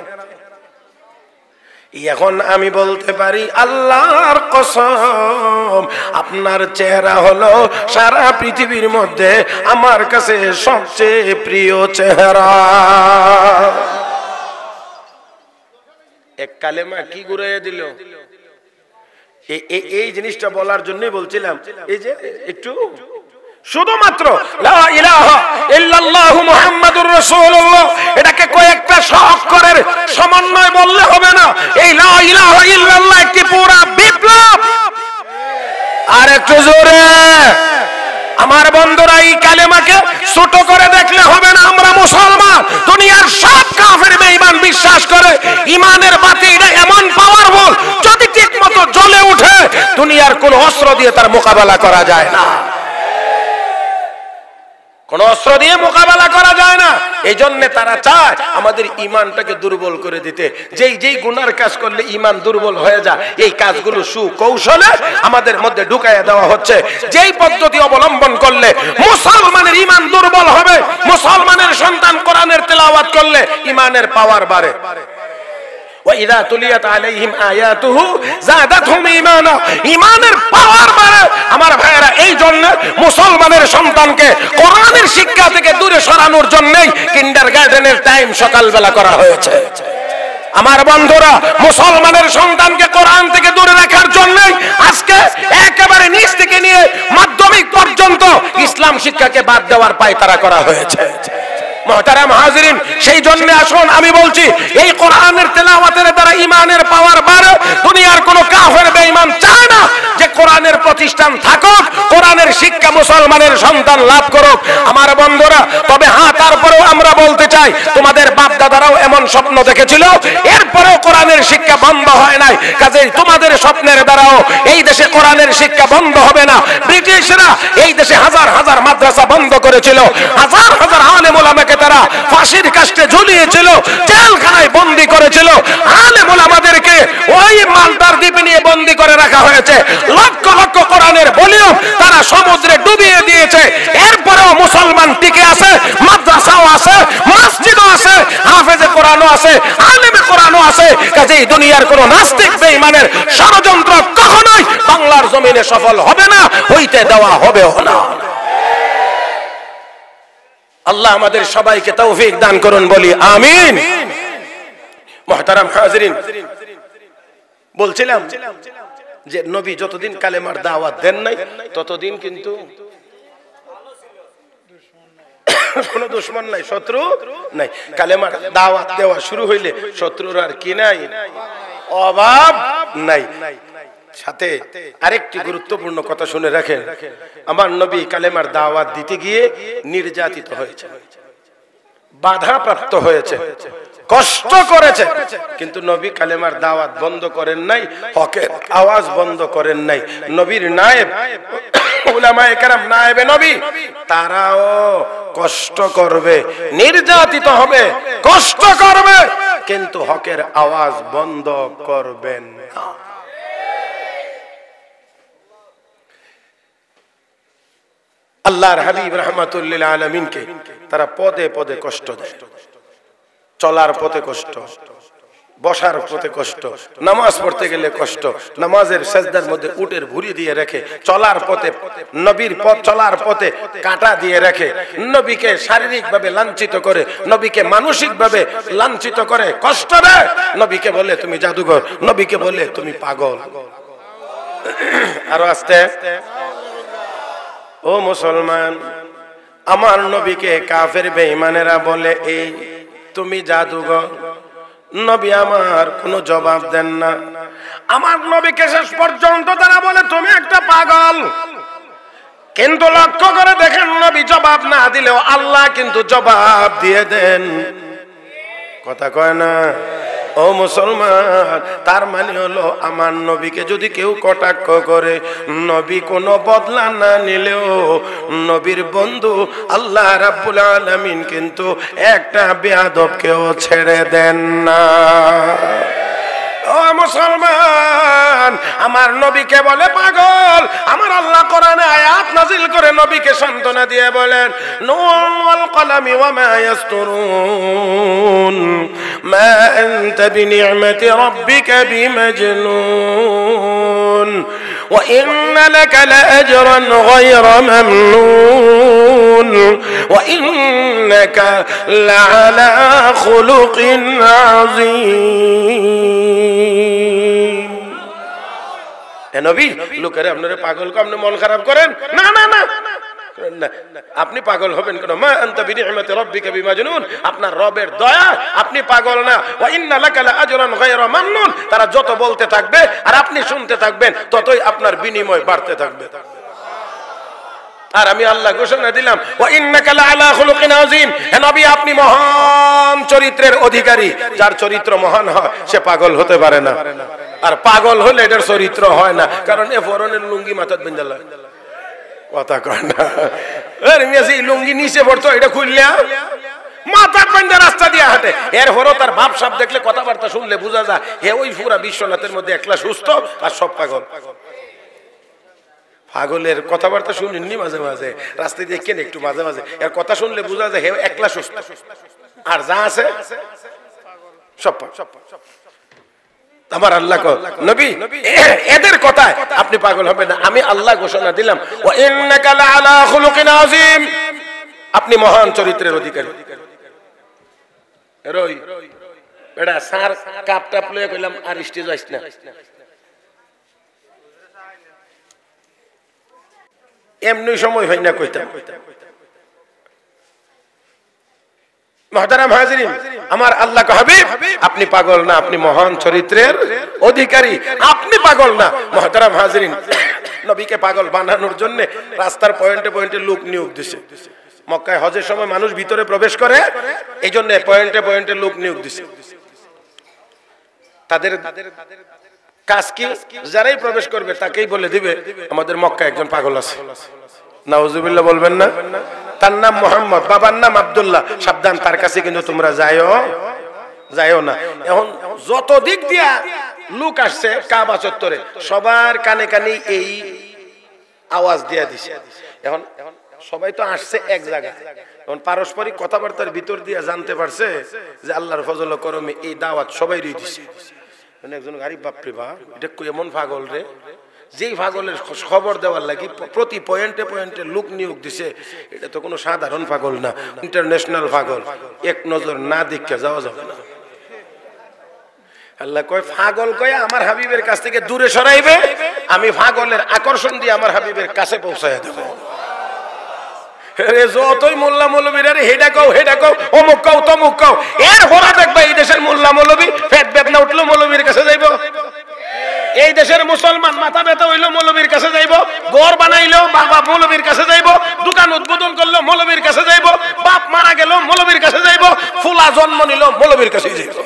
এখন আমি বলতে পারি আল্লাহর কসম আপনার চেহারা হলো সারা পৃথিবীর মধ্যে আমার কাছে সবচেয়ে প্রিয় চেহারা। এক কালেমা কি ঘুরাইয়া দিল। এই জিনিসটা বলার জন্যই বলছিলাম এই যে একটু শুধুমাত্র লা ইলাহা ইল্লাল্লাহু মুহাম্মাদুর রাসূলুল্লাহ এটাকে কয়েকটা অক্ষরের সমন্বয় বললে হবে না। এই লা ইলাহা ইল্লাল্লাহ একটি পুরো বিপ্লব। আর একটু জোরে আমার বন্ধুরা এই কালেমাকে ছোট করে দেখলে হবে না। আমরা মুসলমান, দুনিয়ার সব কাফের বেঈমান বিশ্বাস করে ঈমানের বাতি এটা এমন পাওয়ারফুল যদি ঠিকমতো জ্বলে ওঠে দুনিয়ার কোনো অস্ত্র দিয়ে তার মোকাবেলা করা যায় না, কোন অস্ত্র দিয়ে মোকাবেলা করা যায় না। এই জন্য তারা চায় আমাদের ঈমানটাকে দুর্বল করে দিতে। যেই যেই গুনার কাজ করলে ঈমান দুর্বল হয়ে যায় এই কাজগুলো সুকৌশলে আমাদের মধ্যে ঢুকাইয়া দেওয়া হচ্ছে। যেই পদ্ধতি অবলম্বন করলে মুসলমানের ঈমান দুর্বল হবে, মুসলমানের সন্তান কোরআনের তেলাওয়াত করলে ঈমানের পাওয়ার বাড়ে। وَإِذَا تُلِيَتْ عَلَيْهِمْ آيَاتُهُ زَادَتْهُمْ ঈমানা, ঈমানের পাওয়ার বাড়ে। আমার ভাইয়েরা এই জন্য মুসলমানের সন্তানকে কোরআনের শিক্ষা থেকে দূরে সরানোর জন্যই কিন্ডারগার্টেনের টাইম সকালবেলা করা হয়েছে। আমার বন্ধুরা, মুসলমানের সন্তানকে কোরআন থেকে দূরে রাখার জন্য আজকে একেবারে নিচ থেকে নিয়ে মাধ্যমিক পর্যন্ত ইসলাম শিক্ষাকে বাদ দেওয়ার পায়তারা করা হয়েছে। মুহতারাম হাজিরিন, সেই জন্য আসুন আমি বলছি, এই কোরআনের তেলাওয়াতের দ্বারা ঈমানের পাওয়ার বাড়ে। দুনিয়ার কোনো কাফের বেঈমান চায় না যে কোরআনের প্রতিষ্ঠান থাকুক, কোরআনের শিক্ষা মুসলমানের সন্তান লাভ করুক। আমার বন্ধুরা, তবে হ্যাঁ, তারপরেও আমরা বলতে চাই, তোমাদের বাপ দাদারাও এমন স্বপ্ন দেখেছিল, এরপরেও কোরআনের শিক্ষা বন্ধ হয় নাই। কাজেই তোমাদের স্বপ্নের দ্বারাও এই দেশে কোরআনের শিক্ষা বন্ধ হবে না। ব্রিটিশরা এই দেশে হাজার হাজার মাদ্রাসা বন্ধ করেছিল, হাজার হাজার আলেম ওলামাকে তারা ফাঁসির কাস্টে ঝুলিয়েছিল, জেলখানায় বন্দী করেছিল। আলেম ওলামাদেরকে ওই মালটার দ্বীপে নিয়ে বন্দী করে রাখা হয়েছে। লক্ষ লক্ষ কোরআনের ভলিউম তারা সমুদ্রে ডুবিয়ে দিয়েছে। এরপরেও মুসলমান টিকে আছে, মাদ্রাসাও আছে, মসজিদও আছে, হাফেজে কোরআনও আছে, আলেমে কোরআনও আছে। কাজেই দুনিয়ার কোন নাস্তিক বেঈমানের ষড়যন্ত্র কখনোই বাংলার জমিনে সফল হবে না, হইতে দেওয়া হবেও না। আল্লাহ আমাদের সবাইকে তৌফিক দান করুন, বলি আমিন। মুহতারাম হাজিরিন, বলছিলাম যে নবী যতদিন কালেমার দাওয়াত দেন নাই ততদিন কিন্তু কোনো দুশমন নাই, শত্রু নাই। কালেমার দাওয়াত দেওয়া শুরু হইলে শত্রুর আর কি নাই, অভাব নাই। সাথে আরেকটি গুরুত্বপূর্ণ কথা শুনে রাখেন, আমার নবী কালেমার দাওয়াত দিতে গিয়ে নির্যাতিত হয়েছে, বাধা প্রাপ্ত হয়েছে, কষ্ট করেছে, কিন্তু নবী কালেমার দাওয়াত বন্ধ করেন নাই, হকের আওয়াজ বন্ধ করেন নাই। নবীর নায়েব উলামায়ে কেরাম, নায়েবে নবী, তারাও কষ্ট করবে, নির্যাতিত হবে, কষ্ট করবে, কিন্তু হকের আওয়াজ বন্ধ করবেন না। আল্লাহর হাবিব রাহমাতুল লিল আলামিনকে তারা পদে পদে কষ্ট দেয়, চলার পথে কষ্ট, বসার পথে কষ্ট, নামাজ পড়তে গেলে কষ্ট, নামাজের সেজদার মধ্যে উটের ভুঁড়ি দিয়ে রেখে, চলার পথে নবীর পথ চলার পথে কাঁটা দিয়ে রেখে, নবীকে শারীরিক ভাবে লাঞ্ছিত করে, নবীকে মানসিক ভাবে লাঞ্ছিত করে, কষ্ট দেয়। নবীকে বলে তুমি জাদুঘর, নবীকে বলে তুমি পাগল। আরো আস্তে, ও মুসলমান, আমার নবীকে কাফের বেঈমানেরা বলে এই তুমি জাদুঘর। নবী আমার কোনো জবাব দেন না। আমার নবীকে শেষ পর্যন্ত তারা বলে তুমি একটা পাগল। কিন্তু লক্ষ্য করে দেখেন, নবী জবাব না দিলেও আল্লাহ কিন্তু জবাব দিয়ে দেন। কথা কয় না? ও মুসলমান, তার মানে হলো আমার নবীকে যদি কেউ কটাক্ষ করে, নবী কোনো বদলা না নিলেও নবীর বন্ধু আল্লাহ রাব্বুল আলামিন কিন্তু একটা বেয়াদবকেও ছেড়ে দেন না। ও মুসলমান, আমার নবীকে বলে পাগল। আমার আল্লাহ কোরআনে আয়াত নাযিল করে নবীকে সান্ত্বনা দিয়ে বলেন, নুন ওয়াল কলামি ওয়া মা ইয়াসতুরুন মা আনতা বিনি'মাতি রাব্বিকা বিমাজনুন ওয়া ইন্না লাকা লাআজরান গায়রা মামনুন ওয়া ইন্নাকা লাআলা খুলুকিন আযীম। নবী, লোকেরা আপনারা পাগল কো, আপনি মন খারাপ করেন না? না না, আপনি পাগল হবেন কেন? মা আনতা বিনি'মাতি রাব্বিকা বিমাজনুন, আপনার রবের দয়া, আপনি পাগল না। ওয়া ইন্না লাকা লাআজরান গায়রা মামনুন, তারা যত বলতে থাকবে আর আপনি শুনতে থাকবেন, ততই আপনার বিনিময় বাড়তে থাকবে। আর আমি আল্লাহ ঘোষণা দিলাম, ওয়া ইন্নাকা লাআলা খুলুকিন আযীম। হে নবী, আপনি মহান চরিত্রের অধিকারী। যার চরিত্র মহান হয় সে পাগল হতে পারে না, আর পাগল হলে এটার চরিত্র হয় না। কারণ এ ফরনের লুঙ্গি মাথাত বেঁধে, কথা কয় না, আরে মিয়াজি লুঙ্গি নিচে পড়তো, এটা খুললা মাথার বান্ধা রাস্তা দিয়ে হাঁটে। এরপরও তার ভাব সাপ দেখলে, কথাবার্তা শুনলে বোঝা যায় হে ওই পুরা বিশ্বনাথের মধ্যে একলা সুস্থ আর সব পাগল। পাগলের কথাবার্তা শুনিনি মাঝে মাঝে রাস্তায় দিয়ে কেন একটু মাঝে মাঝে এর কথা শুনলে বোঝা যায় হে একলা সুস্থ, আর যা আছে সব সব। আমার আল্লাহ নবী এদের কথায় আপনি পাগল হবেন না। আমি আল্লাহ ঘোষণা দিলাম, ওয়া ইন্নাকা লাআলা খুলুকিন আযীম, আপনি মহান চরিত্রের অধিকারী। রই বেটা স্যার কাপ টাপ লয়ে কইলাম আর স্টেজ আইস না, এমনি সময় হয় না কইতাম। মুহতারাম হাজিরিন, আমার আল্লাহ হাবিব, আপনি পাগল না, আপনি মহান চরিত্রের অধিকারী, আপনি পাগল না। মুহতারাম হাজিরিন, নবীকে পাগল বানানোর জন্য রাস্তার পয়েন্টে পয়েন্টে লোক নিয়োগ দিছে। মক্কায় হজের সময় মানুষ ভিতরে প্রবেশ করে, এই জন্য পয়েন্টে পয়েন্টে লোক নিয়োগ দিছে। তাদের কাজ কি, যারাই প্রবেশ করবে তাকেই বলে দিবে আমাদের মক্কায় একজন পাগল আছে। নাউজুবিল্লাহ বলবেন না? তার নাম মোহাম্মদ, বাবার নাম আব্দুল্লাহ, সাবধান, তার কাছে কিন্তু তোমরা যাইও যাইও না। এখন যত দিক দিয়া লোক আসছে কাবা চত্বরে, সবার কানে কানে এই আওয়াজ দিয়া দিছে। এখন সবাই তো আসছে এক জায়গায়, এখন পারস্পরিক কথাবার্তার ভিতর দিয়া জানতে পারছে যে আল্লাহর ফজল ও করমে এই দাওয়াত সবাই দিছে। একজন গাড়ি, বাপরে বাপ, এটা এমন পাগল রে, যেই পাগলের খবর দেওয়ার লাগি প্রতি পয়েন্টে পয়েন্টে লোক নিয়োগ দিছে, এটা তো কোনো সাধারণ পাগল না, ইন্টারন্যাশনাল পাগল। এক নজর না দেখে যাওয়া যাবে না। আল্লাহ কয় পাগল কয় আমার হাবিবের কাছ থেকে দূরে সরাইবে, আমি পাগলের আকর্ষণ দিয়ে আমার হাবিবের কাছে পৌঁছায় দেব। যতই মোল্লা মৌলবীরা হেডা কও হেডা কও অমুক কও তমুক কও, এর হরা দেখবা এই দেশের মোল্লা মৌলবী পেট বেদনা উঠলো মৌলবীর কাছে যাইব, এই দেশের মুসলমান মাথা ব্যথা হইলো মৌলবীর কাছে যাইব, ঘর বানাইলো বাবা মৌলবীর কাছে যাইব, দোকান উদ্বোধন করলো মৌলবীর কাছে যাইব, বাপ মারা গেল মৌলবীর কাছে যাইব, ফুলা জন্ম নিল মৌলবীর কাছে যাইব।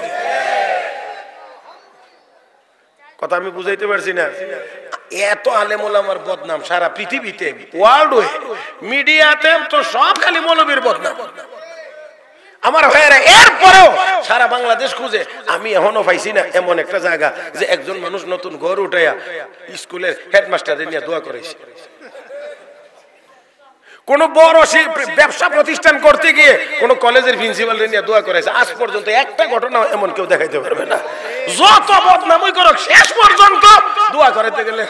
কথা আমি বুঝাইতে পারছি না? এত আলেম ওলামার বদনাম সারা পৃথিবীতে, ওয়ার্ল্ড ওয়ে মিডিয়াতে তো সব খালি মৌলবীর বদনাম। আমার ভাইয়েরা, এরপরেও সারা বাংলাদেশ খুঁজে, আমি এখনো পাইছি না এমন একটা জায়গা যে একজন মানুষ নতুন ঘর উঠাইয়া স্কুলের হেডমাস্টারে নিয়ে দোয়া করেছে। কোন বড় ব্যবসা প্রতিষ্ঠান করতে গিয়ে কোন কলেজের প্রিন্সিপাল নিয়ে দোয়া করেছে, আজ পর্যন্ত একটা ঘটনা এমন কেউ দেখাইতে পারবে না। যত বদনামই করুক, শেষ পর্যন্ত দোয়া করাতে গেলে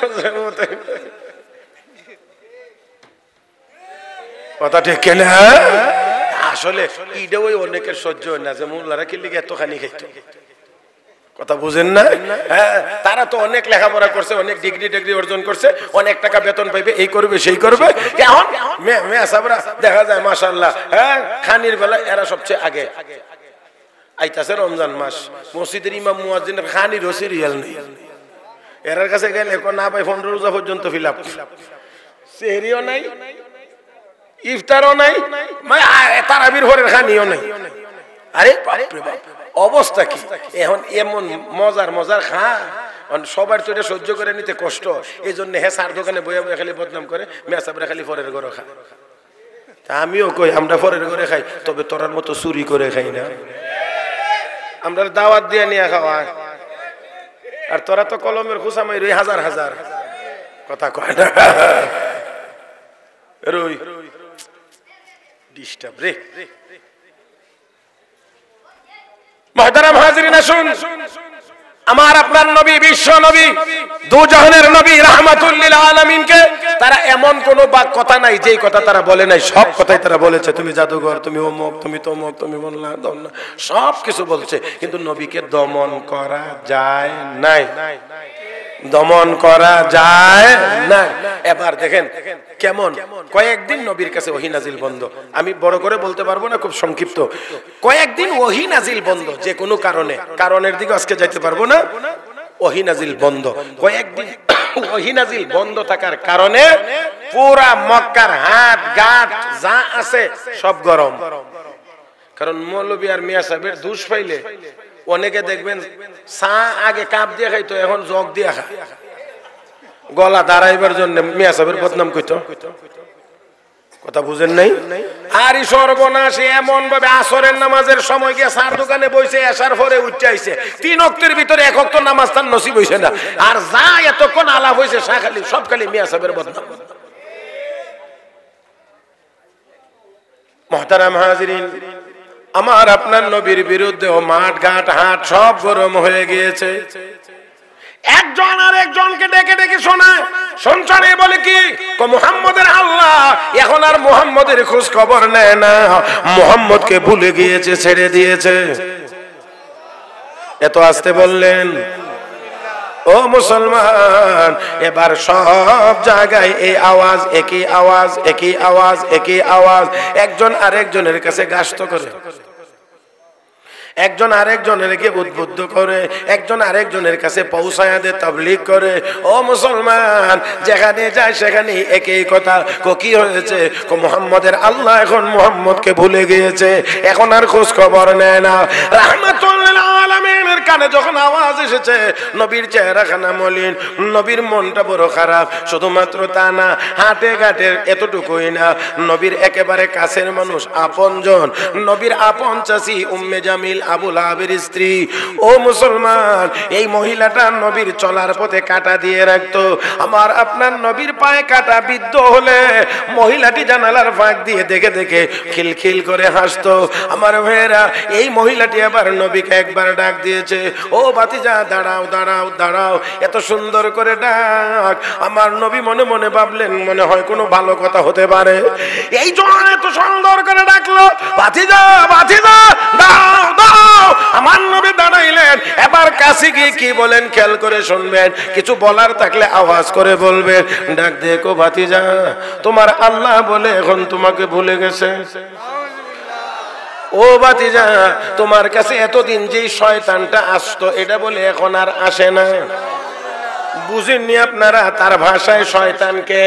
কথা ঠিক কেন? আসলে ইডা ওই অনেকের সহ্য হয় না যে মোল্লারা কি লিগে এতখানি খাইতো। কথা বুঝেন না? হ্যাঁ, তারা তো অনেক লেখাপড়া করছে, অনেক ডিগ্রি ডিগ্রি অর্জন করছে, অনেক টাকা বেতন পাইবে, এই করবে সেই করবে। এখন মেয়ে সাবরা দেখা যায় মাশাআল্লাহ, হ্যাঁ, খানির বেলা এরা সবচেয়ে আগে। আইতাছে রমজান মাস, মসজিদের ইমাম মুয়াজ্জিনের খানির সিরিয়াল নেই, এরার কাছে গেলে এখন না পাই পনেরো রোজা পর্যন্ত ফিল আপ, সেহরিও নাই, ইফতারও নাই, তারাবির ভোরের খানিও নাই। আরে অবস্থা কি এখন? এমন মজার মজার খা, সবার তো এটা সহ্য করে নিতে কষ্ট, এই জন্য হ্যাঁ সার দোকানে বইয়া বইয়া খালি বদনাম করে, মেয়াসাবরা খালি ফরের ঘরে খা। তা আমিও কই আমরা ফরের ঘরে খাই, তবে তোরার মতো চুরি করে খাই না, আমরা দাওয়াত দিয়ে নিয়ে খাওয়া। আর তোরা তো কলমের খুসামাই রই হাজার হাজার, কথা কয় না রই ডিস্টার্ব রে। মুহতারাম হাজিরিন, আসুন, আমার আপনার নবী, বিশ্ব নবী, দুজাহানের নবী, রাহমাতুল লিল আলামিনকে তারা এমন কোন বাক কথা নাই যেই কথা তারা বলে নাই, সব কথাই তারা বলেছে। তুমি জাদুঘর, তুমি অমুক, তুমি তমুক, তুমি বললা দমনা, সব কিছু বলছে, কিন্তু নবীকে দমন করা যায় নাই, দমন করা যায় না। এবার দেখেন কেমন কয়েকদিন নবীর কাছে ওহী নাজিল বন্ধ। আমি বড় করে বলতে পারবো না, খুব সংক্ষিপ্ত। কয়েকদিন ওহী নাজিল বন্ধ, যে কোনো কারণে, কারণের দিকে আজকে যাইতে পারবো না, ওহী নাজিল বন্ধ। কয়েকদিন ওহী নাজিল বন্ধ থাকার কারণে পুরা মক্কার হাট ঘাট যা আছে সব গরম। কারণ মৌলবী আর মিয়া সাহেবের দুষ পাইলে অনেকে দেখবেন চা আগে কাপ দিয়ে খাইতো, এখন জগ দিয়ে খা, গলা দাঁড়াইবার জন্য মিয়া সাহেবের বদনাম কইতো। কথা বুঝেন নাই? আর এই সর্বনাশ এমন ভাবে আসরের নামাজের সময় গিয়ে সার দোকানে বইছে, আসার পরে উঠে আইছে, তিন ওয়াক্তের ভিতরে এক ওয়াক্ত নামাজ তার নসিব হইছে না। আর যা এতক্ষণ আলাপ হইছে সা খালি সব খালি মিয়া সাহেবের বদনাম। মুহতারাম হাজিরিন, আমার আপনার নবীর বিরুদ্ধে ও মাঠ ঘাট হাট সব গরম হয়ে গিয়েছে। একজন আর একজনকে ডেকে ডেকে শোনায়, শুনছনে বলে কি মুহাম্মদের আল্লাহ এখন আর মুহাম্মদের খোঁজ খবর নেয় না, মুহাম্মদকে ভুলে গিয়েছে, ছেড়ে দিয়েছে। এত আসতে বললেন। ও মুসলমান, এবার সব জায়গায় এই আওয়াজ, একই আওয়াজ, একই আওয়াজ, একই আওয়াজ। একজন আরেকজনের কাছে গাস্ত করে, একজন আরেকজনেরকে উদ্বুদ্ধ করে, একজন আরেকজনের কাছে পৌঁছায়া দে, তাবলীগ করে। ও মুসলমান, যেখানে যায় সেখানে একই কথা। কো কি হয়েছে? কো মুহাম্মদের আল্লাহ এখন মুহাম্মদকে ভুলে গিয়েছে, এখন আর খোঁজ খবর নেয় না। রাহমাতুল লিল আলামিনের কানে যখন আওয়াজ এসেছে, নবীর চেহারাখানা মলিন, নবীর মনটা বড় খারাপ। শুধুমাত্র তা না, হাটে ঘাটে এতটুকুই না, নবীর একেবারে কাছের মানুষ, আপনজন, নবীর আপন চাচি উম্মে জামিল, আবু লাহাবের স্ত্রী। ও মুসলমান, এই মহিলাটা নবীর চলার পথে কাঁটা দিয়ে রাখতো। আমার আপনার নবীর পায়ে কাঁটা বিদ্ধ হলে মহিলাটি জানালার ফাঁক দিয়ে দেখে দেখে খিলখিল করে হাসতো। আমার ভাইয়েরা, এই মহিলাটি আবার নবীকে একবার ডাক দিয়েছে, ও ভাতিজা দাঁড়াও দাঁড়াও দাঁড়াও, এত সুন্দর করে ডাক। আমার নবী মনে মনে ভাবলেন মনে হয় কোনো ভালো কথা হতে পারে, এই জন্য এত সুন্দর করে ডাকলো, ভাতিজা ভাতিজা দাও দাও। আমার নবী দাঁড়াইলেন। এবার কাছে গিয়ে কি বলেন খেয়াল করে শুনবেন, কিছু বলার থাকলে আওয়াজ করে বলবেন। ডাক দেখো ভাতিজা, তোমার আল্লাহ বলে এখন তোমাকে ভুলে গেছে। ও ভাতিজা, তোমার কাছে এতদিন যে শয়তানটা আসতো এটা বলে এখন আর আসে না। বুঝেননি আপনারা তার ভাষায় শয়তানকে?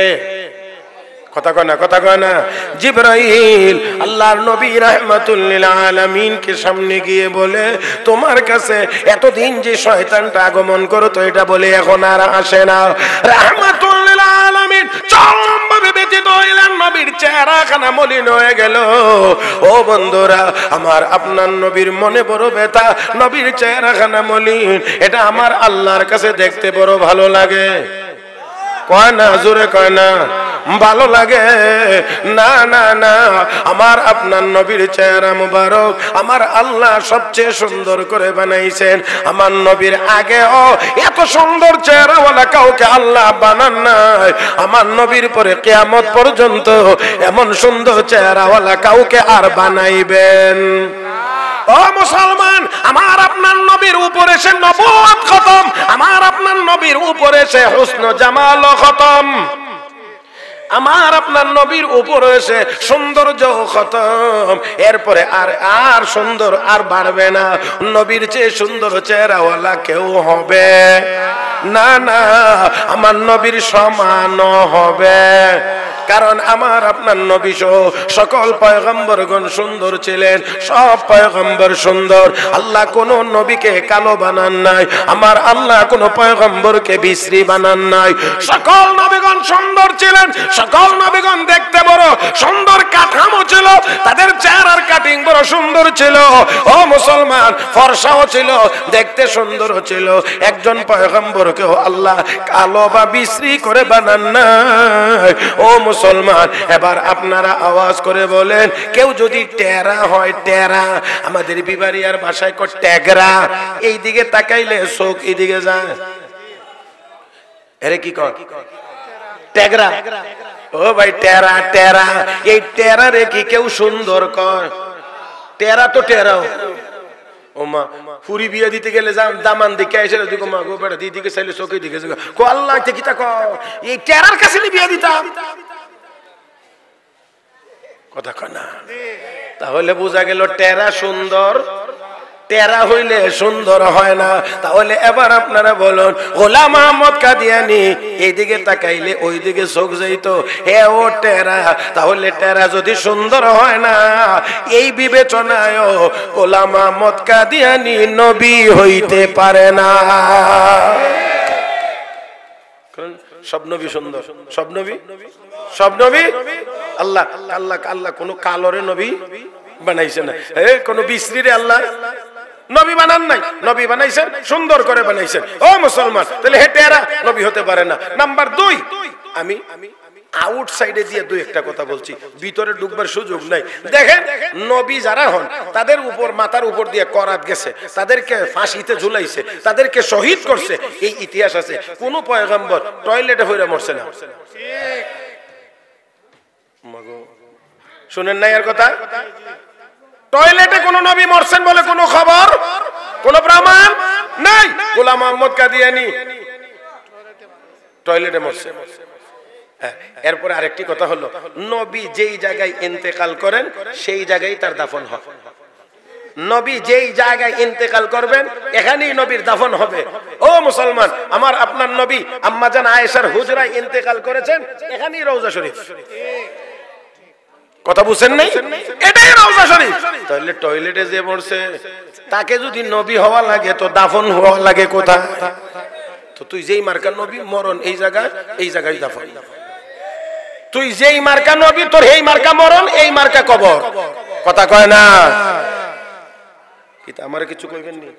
কথা কয় না, কথা কয় না। জিবরাইল আল্লাহর নবী রাহমাতুল লিল আলামিনকে সামনে গিয়ে বলে, তোমার কাছে এতদিন যে শয়তানটা আগমন করতো এটা বলে এখন আর আসে না। রাহমাতুল লিল আলামিন চরমভাবে ব্যথিত হইলেন, নবীর চেহারাখানা মলিন হয়ে গেল। ও বন্ধুরা, আমার আপনার নবীর মনে বড় ব্যথা, নবীর চেহারাখানা মলিন, এটা আমার আল্লাহর কাছে দেখতে বড় ভালো লাগে। কয় না, জোরে কয় না, ভালো লাগে না? না না, আমার আপনার নবীর চেহারা মুবারক আমার আল্লাহ সবচেয়ে সুন্দর করে বানাইছেন। আমার নবীর আগেও এত সুন্দর চেহারাওয়ালা কাউকে আল্লাহ বানান নাই। আমার নবীর পরে কিয়ামত পর্যন্ত এমন সুন্দর চেহারাওয়ালা কাউকে আর বানাইবেন। ও মুসলমান, আমার আপনার নবীর উপরে সে নবুয়ত খতম, আমার আপনার নবীর উপরে সে হুসন জামাল খতম, আমার আপনার নবীর উপরে এসে সৌন্দর্য খতম। এরপরে আর আর সুন্দর আর বাড়বে না, নবীর চেয়ে সুন্দর চেহারাওয়ালা কেউ হবে না। না, আমার নবীর সমান হবে, কারণ আমার আপনার নবী সহ সকল পয়গম্বরগণ সুন্দর ছিলেন। সব পয়গম্বর সুন্দর, আল্লাহ কোন নবীকে কালো বানান নাই, আমার আল্লাহ কোন পয়গম্বরকে বিশ্রী বানান নাই। সকল নবীগণ সুন্দর ছিলেন, সকল নবীগণ দেখতে বড় সুন্দর কাঠামো ছিল, তাদের চেহারার কাটিং বড় সুন্দর ছিল। ও মুসলমান, ফর্সাও ছিল, দেখতে সুন্দর ছিল। একজন পয়গম্বরকেও আল্লাহ কালো বা বিশ্রী করে বানান নাই। ও মুসলমান, এবার আপনারা আওয়াজ করে বলেন, কেউ যদি টেরা হয়, টেরা আমাদের বিবারিয়ার ভাষায় কয় ট্যাগরা, এই দিকে তাকাইলে চোখ এইদিকে যায়, এরে কি কয় ট্যাগরা। ও ভাই, টেরা টেরা, এই টেরা রে কি কেউ সুন্দর কয়? টেরা তো টেরাও। ও মা, ফুরি বিয়ে দিতে গেলে দামান দিকে এসে দিকে মা গো বেটা দিদিকে চাইলে চোখে দিকে কো আল্লাহ কি তা কয়, এই টেরার কাছে বিয়ে দিতাম। কথা কয় না? তাহলে বোঝা গেল টেরা সুন্দর, টেরা হইলে সুন্দর হয় না। তাহলে এবার আপনারা বলুন, গোলাম আহমদ কাদিয়ানী এইদিকে তাকাইলে ওই দিকে চোখ যাইত, হে ও টেরা। তাহলে টেরা যদি সুন্দর হয় না, এই বিবেচনায় গোলাম আহমদ কাদিয়ানী নবী হইতে পারে না। সব নবী সুন্দর, সব নবী, সব নবী আল্লাহ আল্লাহ আল্লাহ কোন কালোরে নবী বানাইছে না, এ কোন বিশ্রীরে আল্লাহ নবী বানান নাই, নবী বানাইছেন সুন্দর করে বানাইছেন। ও মুসলমান, তাহলে হে টেরা নবী হতে পারে না। নাম্বার দুই, আমি আউটসাইডে দিয়ে দুই একটা কথা বলছি, ভিতরে ঢুকবার সুযোগ নাই। দেখেন, নবী যারা হন তাদের উপর মাথার উপর দিয়ে করাত গেছে, তাদেরকে ফাঁসিতে ঝুলাইছে, তাদেরকে শহীদ করছে, এই ইতিহাস আছে। কোন পয়গম্বর টয়লেটে হইরা মরছে না। শুনেন নাই এর কথা? টয়লেটে কোন নবী মরছেন বলে কোন খবর কোন প্রমাণ নাই। গোলাম মোহাম্মদ কাদিয়ানী টয়লেটে মরছে। এরপরে আরেকটি কথা হলো, নবী যেই জায়গায় ইন্তেকাল করেন সেই জায়গায় তার দাফন হয়। নবী যেই জায়গায় ইন্তেকাল করবেন এখানেই নবীর দাফন হবে। ও মুসলমান, আমার আপনার নবী আম্মা জান আয়েশার হুজরায় ইন্তেকাল করেছেন, এখানেই রওজা শরীফ। কথা বুঝছেন নাই? এটাই রওজা শরীফ। তাহলে টয়লেটে যে মরছে তাকে যদি নবী হওয়া লাগে তো দাফন হওয়া লাগে কোথায়? তো তুই যেই মার্কা নবী, মরণ এই জায়গায়, এই জায়গায় দাফন। তুই যেই মার্কা নবী, তোর এই মার্কা মরণ, এই মার্কা কবর। কথা কয় না? কিন্তু আমার কিছু কইবেন নি?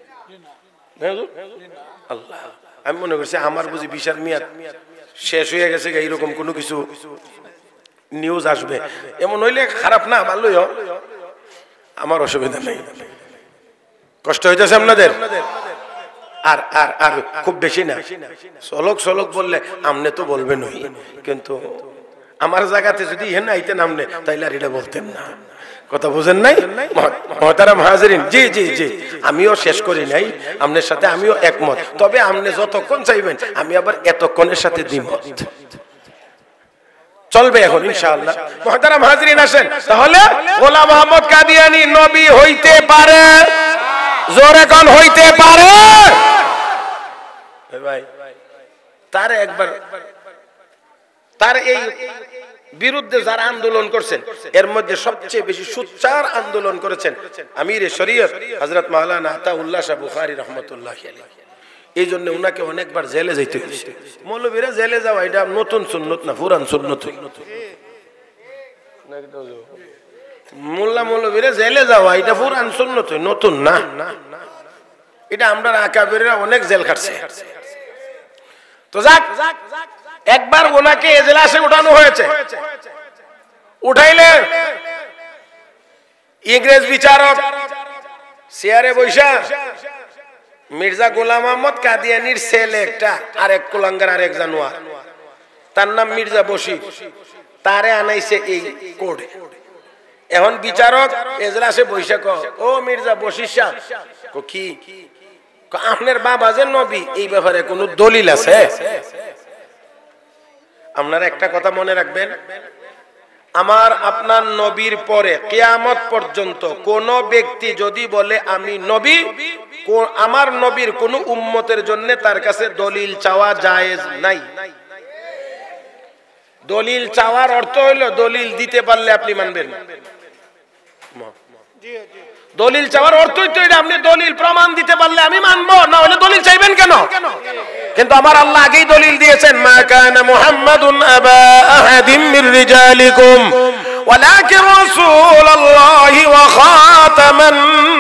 আল্লাহ, আমি মনে করছি আমার বুঝি বিশাল মিয়াদ শেষ হয়ে গেছে, এইরকম কোনো কিছু নিউজ আসবে। এমন হইলে খারাপ না, ভালোই হোক, আমার অসুবিধা নেই। কষ্ট হইতেছে আপনাদের? আর আর আর খুব বেশি না, সলক সলক বললে আমনে তো বলবেন, কিন্তু আমার জায়গাতে যদি ইহেন আইতে নামনে তাইলে আর এটা বলতেন না। কথা বুঝেন নাই? মহতারাম হাজিরিন, জি জি জি, আমিও শেষ করি নাই, আপনার সাথে আমিও একমত। তবে আপনি যতক্ষণ চাইবেন আমি আবার এতক্ষণের সাথে দ্বিমত। চলবে এখন ইনশাআল্লাহ। মহতারাম হাজিরিন আসেন, তাহলে গোলাম মোহাম্মদ কাদিয়ানী নবী হইতে পারে, জোরে কোন হইতে পারে? ভাই তার একবার তার এই বিরুদ্ধে যারা আন্দোলন করছেন এর মধ্যে সবচেয়ে বেশি সুচ্চার আন্দোলন করেছেন আমিরে শরীয়ত হযরত মাওলানা আতাউল্লাহ শাহ বুখারী রাহমাতুল্লাহি আলাইহি। এই জন্য উনাকে অনেকবার জেলে যাইতে হয়েছে। মৌলবীরা জেলে যাওয়া এটা নতুন সুন্নত না, পুরান সুন্নত। মোল্লা মৌলবীরা জেলে যাওয়া এটা পুরান সুন্নত, নতুন না। এটা আমরা আকাবেররা অনেক জেল খাটছে। তো যাক, একবার ওনাকে এজলাসে উঠানো হয়েছে। উঠাইলে ইংরেজ বিচারক চেয়ারে বৈশা মির্জা গোলাম মোহাম্মদ কাদিয়ানীর ছেলে একটা, আরেক কুলাঙ্গার, আরেক জানোয়ার, তার নাম মির্জা বশির, তারে আনাইছে এই কোর্টে। এখন বিচারক এজলাসে বৈশা কয়, ও মির্জা বশির সাহেব, কি আপনার বাবা যে নবী, এই ব্যাপারে কোন দলিল আছে? আপনারা একটা কথা মনে রাখবেন, আমার আপনার নবীর পরে কিয়ামত পর্যন্ত কোন ব্যক্তি যদি বলে আমি নবী, আমার নবীর কোন উম্মতের জন্য তার কাছে দলিল চাওয়া জায়েজ নাই। দলিল চাওয়ার অর্থ হইলো দলিল দিতে পারলে আপনি মানবেন। দলিল চাওয়ার অর্থই তো এটা, আপনি দলিল প্রমাণ দিতে পারলে আমি মানবো, না হলে দলিল চাইবেন কেন? কিন্তু আমার আল্লাহ আগেই দলিল দিয়েছেন, মা কানা মুহাম্মাদুন আবা আহাদিম মির রিজালিকুম ওয়ালাকিন রাসূলুল্লাহি ওয়া খাতামান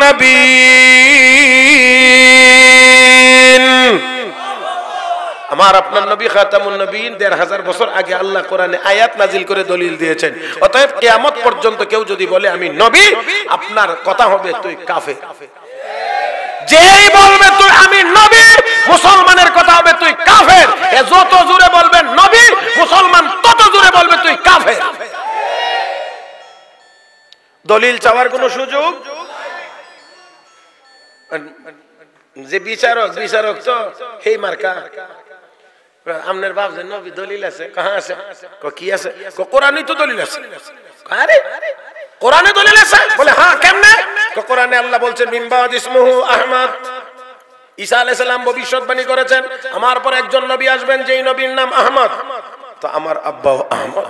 নবিয়্যিন। আমার আপনার নবী খাতামুন নবিয়্যিন দেড় হাজার বছর আগে আল্লাহ কোরআনে আয়াত নাজিল করে দলিল দিয়েছেন। অতএব কিয়ামত পর্যন্ত কেউ যদি বলে আমি নবী, আপনার কথা হবে তুই কাফের। যেই বলবে তুই আমি নবী, মুসলমানের কথা হবে তুই কাফের। এ যত জোরে বলবেন নবী, মুসলমান তত জোরে বলবে তুই কাফের। দলিল চাওয়ার কোন সুযোগ? যে বিচারক, বিচারক তো হেই মার্কা, আপনার বাপ যে নবী দলিল আছে, কাহা আছে? কি আছে? কোরআনই তো দলিল আছে। আরে কোরআনে দলিল আছে? বলে হ্যাঁ, কেমনে? কোরআনে আল্লাহ বলছেন মিন বাদ ইসমুহু আহমদ, ঈসা আলাইহিস সালাম ভবিষ্যৎবাণী করেছেন আমার পর একজন নবী আসবেন যেই নবীর নাম আহমদ। তো আমার আব্বাও আহমদ।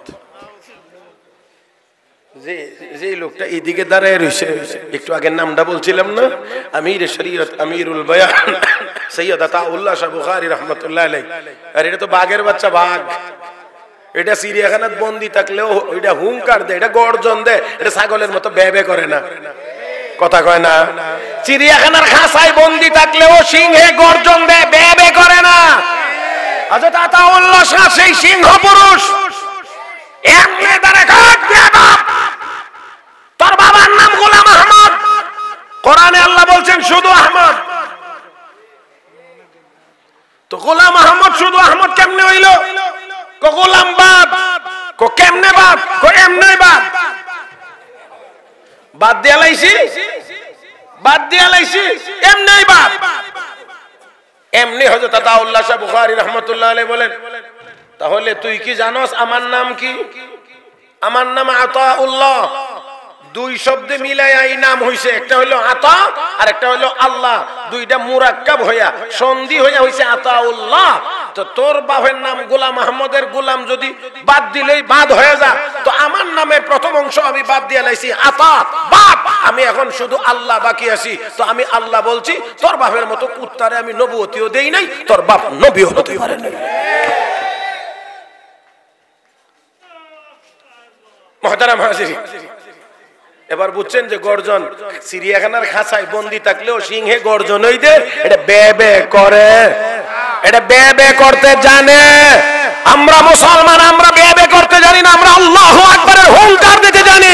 যে যে লোকটা এইদিকে দাঁড়ায় রয়েছে, একটু আগের নামটা বলছিলাম না, আমিরে শরীয়ত আমিরুল বয়ান সৈয়দ আতাউল্লাহ শাহ বুখারী রাহমাতুল্লাহ আলাইহি। আর এটা তো বাঘের বাচ্চা, বাঘ। এটা চিড়িয়াখানাত বন্দি থাকলেও ওইটা হুঙ্কার দেয়, এটা গর্জন দেয়, এটা ছাগলের মতো বে বে করে না। কথা কয় না? চিড়িয়াখানার খাঁচায় বন্দি থাকলেও সিংহে গর্জন দেয়, বে বে করে না। হযরত আতাউল্লাহ শাহ সেই সিংহ পুরুষ। এমনি দাঁড়ায় কাট বেয়াদব, তোর বাবার নাম গোলাম আহমদ, কোরআনে আল্লাহ বলছেন শুধু আহমদ। তো গোলাম আহমদ শুধু আহমদ কেমনে হইল? কো গোলাম বাদ, কো কেমনে বাদ? কো এমনে বাদ। বাদ দিয়া লাইছি, বাদ দিয়া লাইছি এমনি বাদ। এমনি হযরত আতাউল্লাহ শাহ বুখারী রাহমাতুল্লাহ আলাইহি বলেন, তাহলে তুই কি জানোস আমার নাম কি? আমার নাম আতাউল্লাহ। দুই শব্দে মিলাইয়া এই নাম হইছে, একটা হলো আতা আর একটা হলো আল্লাহ, দুইটা মুরাক্কাব হইয়া সন্ধি হইয়া হইছে আতাউল্লাহ। তো তোর বাপের নাম গোলাম আহমদের গোলাম যদি বাদ দিলেই বাদ হয়ে যা, তো আমার নামের প্রথম অংশ আমি বাদ দিয়ে লাইছি আতা বাপ, আমি এখন শুধু আল্লাহ বাকি আছি। তো আমি আল্লাহ বলছি, তোর বাপের মতো কুত্তারে আমি নবুয়তিও দেই নাই, তোর বাপ নবীও হতে পারে না। মুহতারাম হাজিরিন, এবার বুঝছেন যে গর্জন চিড়িয়াখানার খাঁচায় বন্দি থাকলেও সিংহে গর্জন হই দে, এটা বে বে করে, এটা বে বে করতে জানে। আমরা মুসলমান, আমরা বে বে করতে জানি না, আমরা আল্লাহু আকবারের হুঙ্কার দিতে জানি।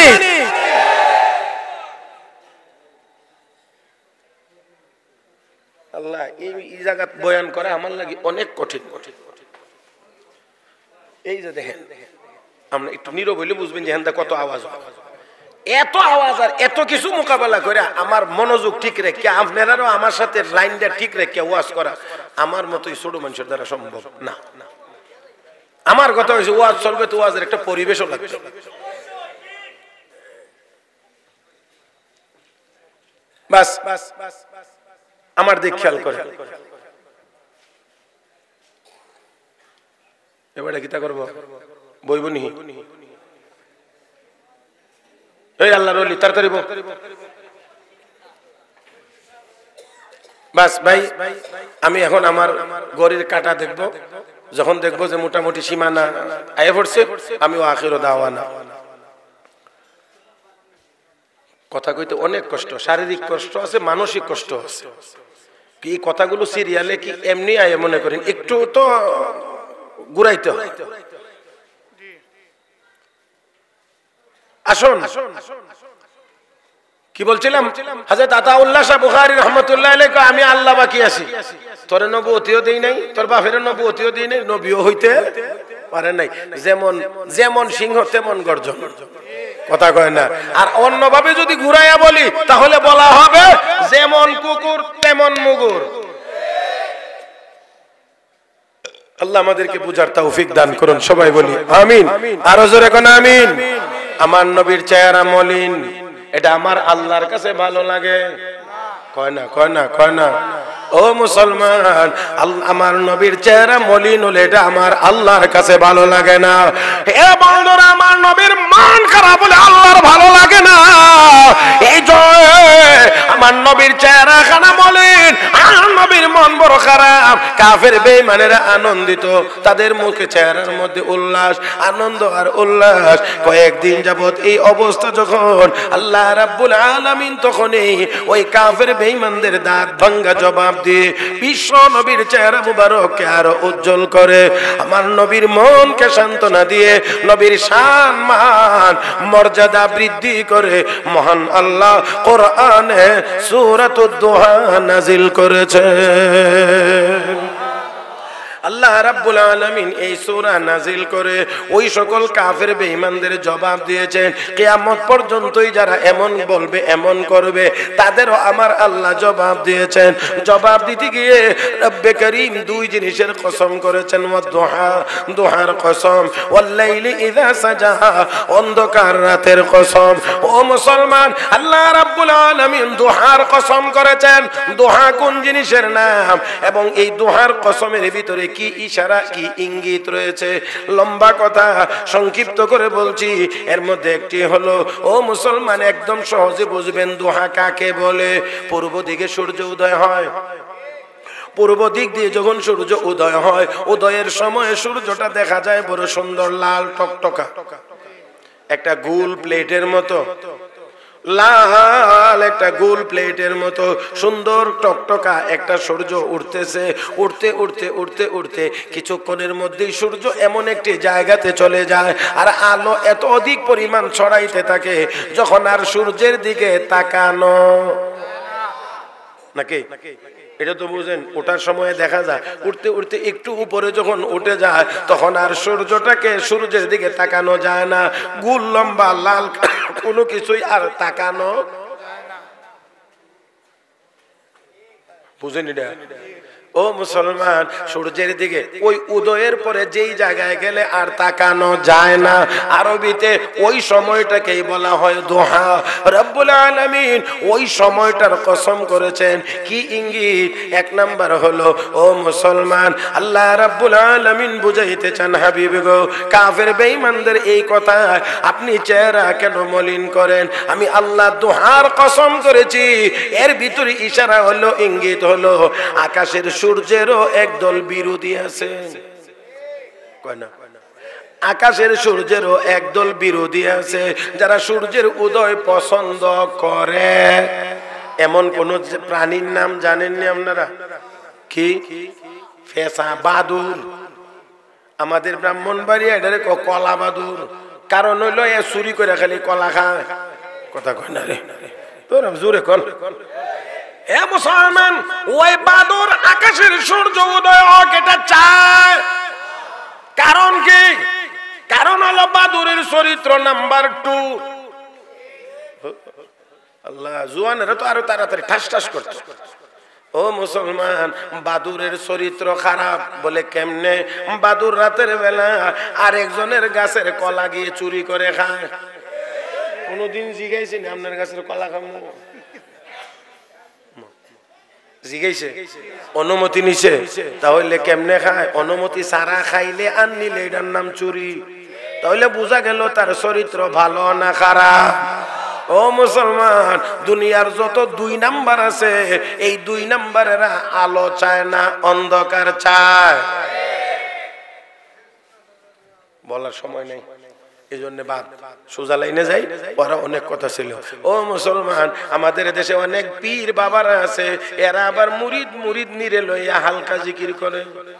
আল্লাহ এই জায়গা বয়ান করে আমার লাগি অনেক কঠিন কঠিন। এই যে দেখেন, আমরা একটু নীরব হইলে বুঝবেন যে হেন্দা কত আওয়াজ, এত আওয়াজ আর এত কিছু মোকাবেলা করে আমার মনোযোগ ঠিক রেখে আপনারাও আমার সাথে লাইনটা ঠিক রেখে ওয়াজ করা আমার মতোই ছোট মানুষের দ্বারা সম্ভব না। আমার কথা হয়েছে ওয়াজ চলবে তো ওয়াজের একটা পরিবেশও লাগবে। বাস আমার দিক খেয়াল করে এবারে কিতা করব, বইব নি? এই আল্লাহর ওলি তাড়াতাড়ি বল। বাস ভাই, আমি এখন আমার গড়ির কাটা দেখব, যখন দেখবো যে মোটামুটি সীমানা আয়ে পড়ছে, আমি আখির দাওয়ানা। কথা কইতে অনেক কষ্ট, শারীরিক কষ্ট আছে, মানসিক কষ্ট আছে। কি কথাগুলো সিরিয়ালে কি এমনি আয়ে মনে করেন, একটু তো ঘুরাইতে হয়। আসুন, কি বলছিলাম, হযরত আতাউল্লাহ শাহ বুখারী রাহমাতুল্লাহ আলাইহি, আমি আল্লাহ বাকি আছি, তোরে নবুয়তিও দেই নাই, তোর বাপের নবুয়তিও দেই নাই, নবীও হইতে পারে নাই। যেমন যেমন সিংহ তেমন গর্জন, কথা কয় না। আর অন্যভাবে যদি ঘুরাইয়া বলি তাহলে বলা হবে যেমন কুকুর তেমন মুগুর। আল্লাহ আমাদেরকে বুঝার তৌফিক দান করুন, সবাই বলি আমিন। আরো জোরে কোন আমিন। আমার নবীর চেহারা মলিন, এটা আমার আল্লাহর কাছে ভালো লাগে? কয় না, কয় না, কয় না। ও মুসলমান, আমার নবীর চেহারা মলিন হলে এটা আমার আল্লাহর কাছে ভালো লাগে না। হে বন্ধুরা, আমার নবীর মান খারাপ হলে আল্লাহর ভালো লাগে না। এই যে আমার নবীর চেহারা খানা মলিন, আমার নবীর মন বড় খারাপ। কাফের বেঈমানেরা আনন্দিত, তাদের মুখে চেহারার মধ্যে উল্লাস, আনন্দ আর উল্লাস। কয়েকদিন যাবত এই অবস্থা যখন, আল্লাহ রাব্বুল আলামিন তখনই ওই কাফের বেঈমানদের দাঁত ভাঙ্গা জবাব দিয়ে বিশ্ব নবীর চেহারা মুবারককে আরো উজ্জ্বল করে, আমার নবীর মনকে সান্ত্বনা দিয়ে নবীর শান মান মর্যাদা বৃদ্ধি করে মহান আল্লাহ কোরআনে সূরাতুদ দুহা নাজিল করেছেন। আল্লাহ রাব্বুল আলামিন এই সূরা নাজিল করে ওই সকল কাফের বেঈমানদের জবাব দিয়েছেন, কিয়ামত পর্যন্তই যারা এমন বলবে, এমন করবে, তাদেরও আমার আল্লাহ জবাব দিয়েছেন। জবাব দিতে গিয়ে রব্বে করিম দুই জিনিসের কসম করেছেন, ওয়াদ-দুহা, দুহার কসম, ওয়াল-লাইলি ইযা সাজা, অন্ধকার রাতের কসম। ও মুসলমান, আল্লাহ রাব্বুল আলামিন দুহার কসম করেছেন। দুহা কোন জিনিসের নাম এবং এই দুহার কসমের ভিতরে কি ইশারা, কি ইঙ্গিত রয়েছে? লম্বা কথা সংক্ষিপ্ত করে বলছি। এর মধ্যে একটি হলো, ও মুসলমান একদম সহজে বুঝবেন দুহা কাকে বলে। পূর্ব দিকে সূর্য উদয় হয়, পূর্ব দিক দিয়ে যখন সূর্য উদয় হয়, উদয়ের সময় সূর্যটা দেখা যায় বড় সুন্দর লাল টকটকা, একটা গোল প্লেটের মতো, লাল একটা গোল প্লেটের মতো সুন্দর টকটকা একটা সূর্য উঠতেছে। উঠতে উঠতে উঠতে উঠতে কিছুক্ষণের মধ্যেই সূর্য এমন একটি জায়গাতে চলে যায় আর আলো এত অধিক পরিমাণ ছড়াইতে থাকে, যখন আর সূর্যের দিকে তাকানো নাকি, এটা তো বুঝেন, ওঠার সময় দেখা যায় উঠতে উঠতে একটু উপরে যখন উঠে যায় তখন আর সূর্যটাকে সূর্যের দিকে তাকানো যায় না। গোল লম্বা লাল কোনো কিছুই আর তাকানো। বুঝেনি না? ও মুসলমান, সূর্যের দিকে ওই উদয়ের পরে যেই জায়গায় গেলে আর তাকানো যায় না, আরবিতে ওই সময়টাকেই বলা হয় দুহা। রব্বুল আলামিন ওই সময়টার কসম করেছেন। কি ইঙ্গিত? এক নাম্বার হলো, ও মুসলমান, আল্লাহ রব্বুল আলামিন বুঝাইতে চান, হাবিব গো, কাফের বেঈমানদের এই কথা আপনি চেহারা কেন মলিন করেন? আমি আল্লাহ দুহার কসম করেছি। এর ভিতরে ইশারা হলো, ইঙ্গিত হলো, আকাশের সূর্যেরও একদল বিরোধী আছে। কয় না? আকাশের সূর্যেরও একদল বিরোধী আছে, যারা সূর্যের উদয় পছন্দ করে। এমন কোন প্রাণীর নাম জানেননি আপনারা? কি? ফেসা বাদুর। আমাদের ব্রাহ্মণবাড়িয়া এটারে কলা বাদুর। কারণ হইলো এ চুরি করে খালি কলা খায়। কথা কয় না রে, তোর জোরে কল। এ মুসলমান, ওই বাদুর আকাশের সূর্য উদয় হোক এটা চায়। কারণ কি? কারণ হলো বাদুরের চরিত্র নাম্বার টু। আল্লাহ, জুয়ানেরা তো আরো তাড়াতাড়ি ঠাস ঠাস করছে। ও মুসলমান, বাদুরের চরিত্র খারাপ বলে কেমনে? বাদুর রাতের বেলা আরেকজনের গাছের কলা গিয়ে চুরি করে খায়। কোনদিন জিগাইছেন আপনার গাছের কলা খাবো? জিগাইছে? অনুমতি নিছে? তাহলে কেমনে খায়? অনুমতি সারা খাইলে আর নিলে এটার নাম চুরি। তাহলে বোঝা গেল তার চরিত্র ভালো না খারাপ। ও মুসলমান, দুনিয়ার যত দুই নাম্বার আছে, এই দুই নাম্বারেরা আলো চায় না, অন্ধকার চায়। বলার সময় নেই, এই জন্য বাদ সোজা লাইনে যাই, ওরা অনেক কথা ছিল। ও মুসলমান, আমাদের দেশে অনেক পীর বাবারা আছে, এরা আবার মুরিদ মুরিদ নিরে লইয়া হালকা জিকির করে।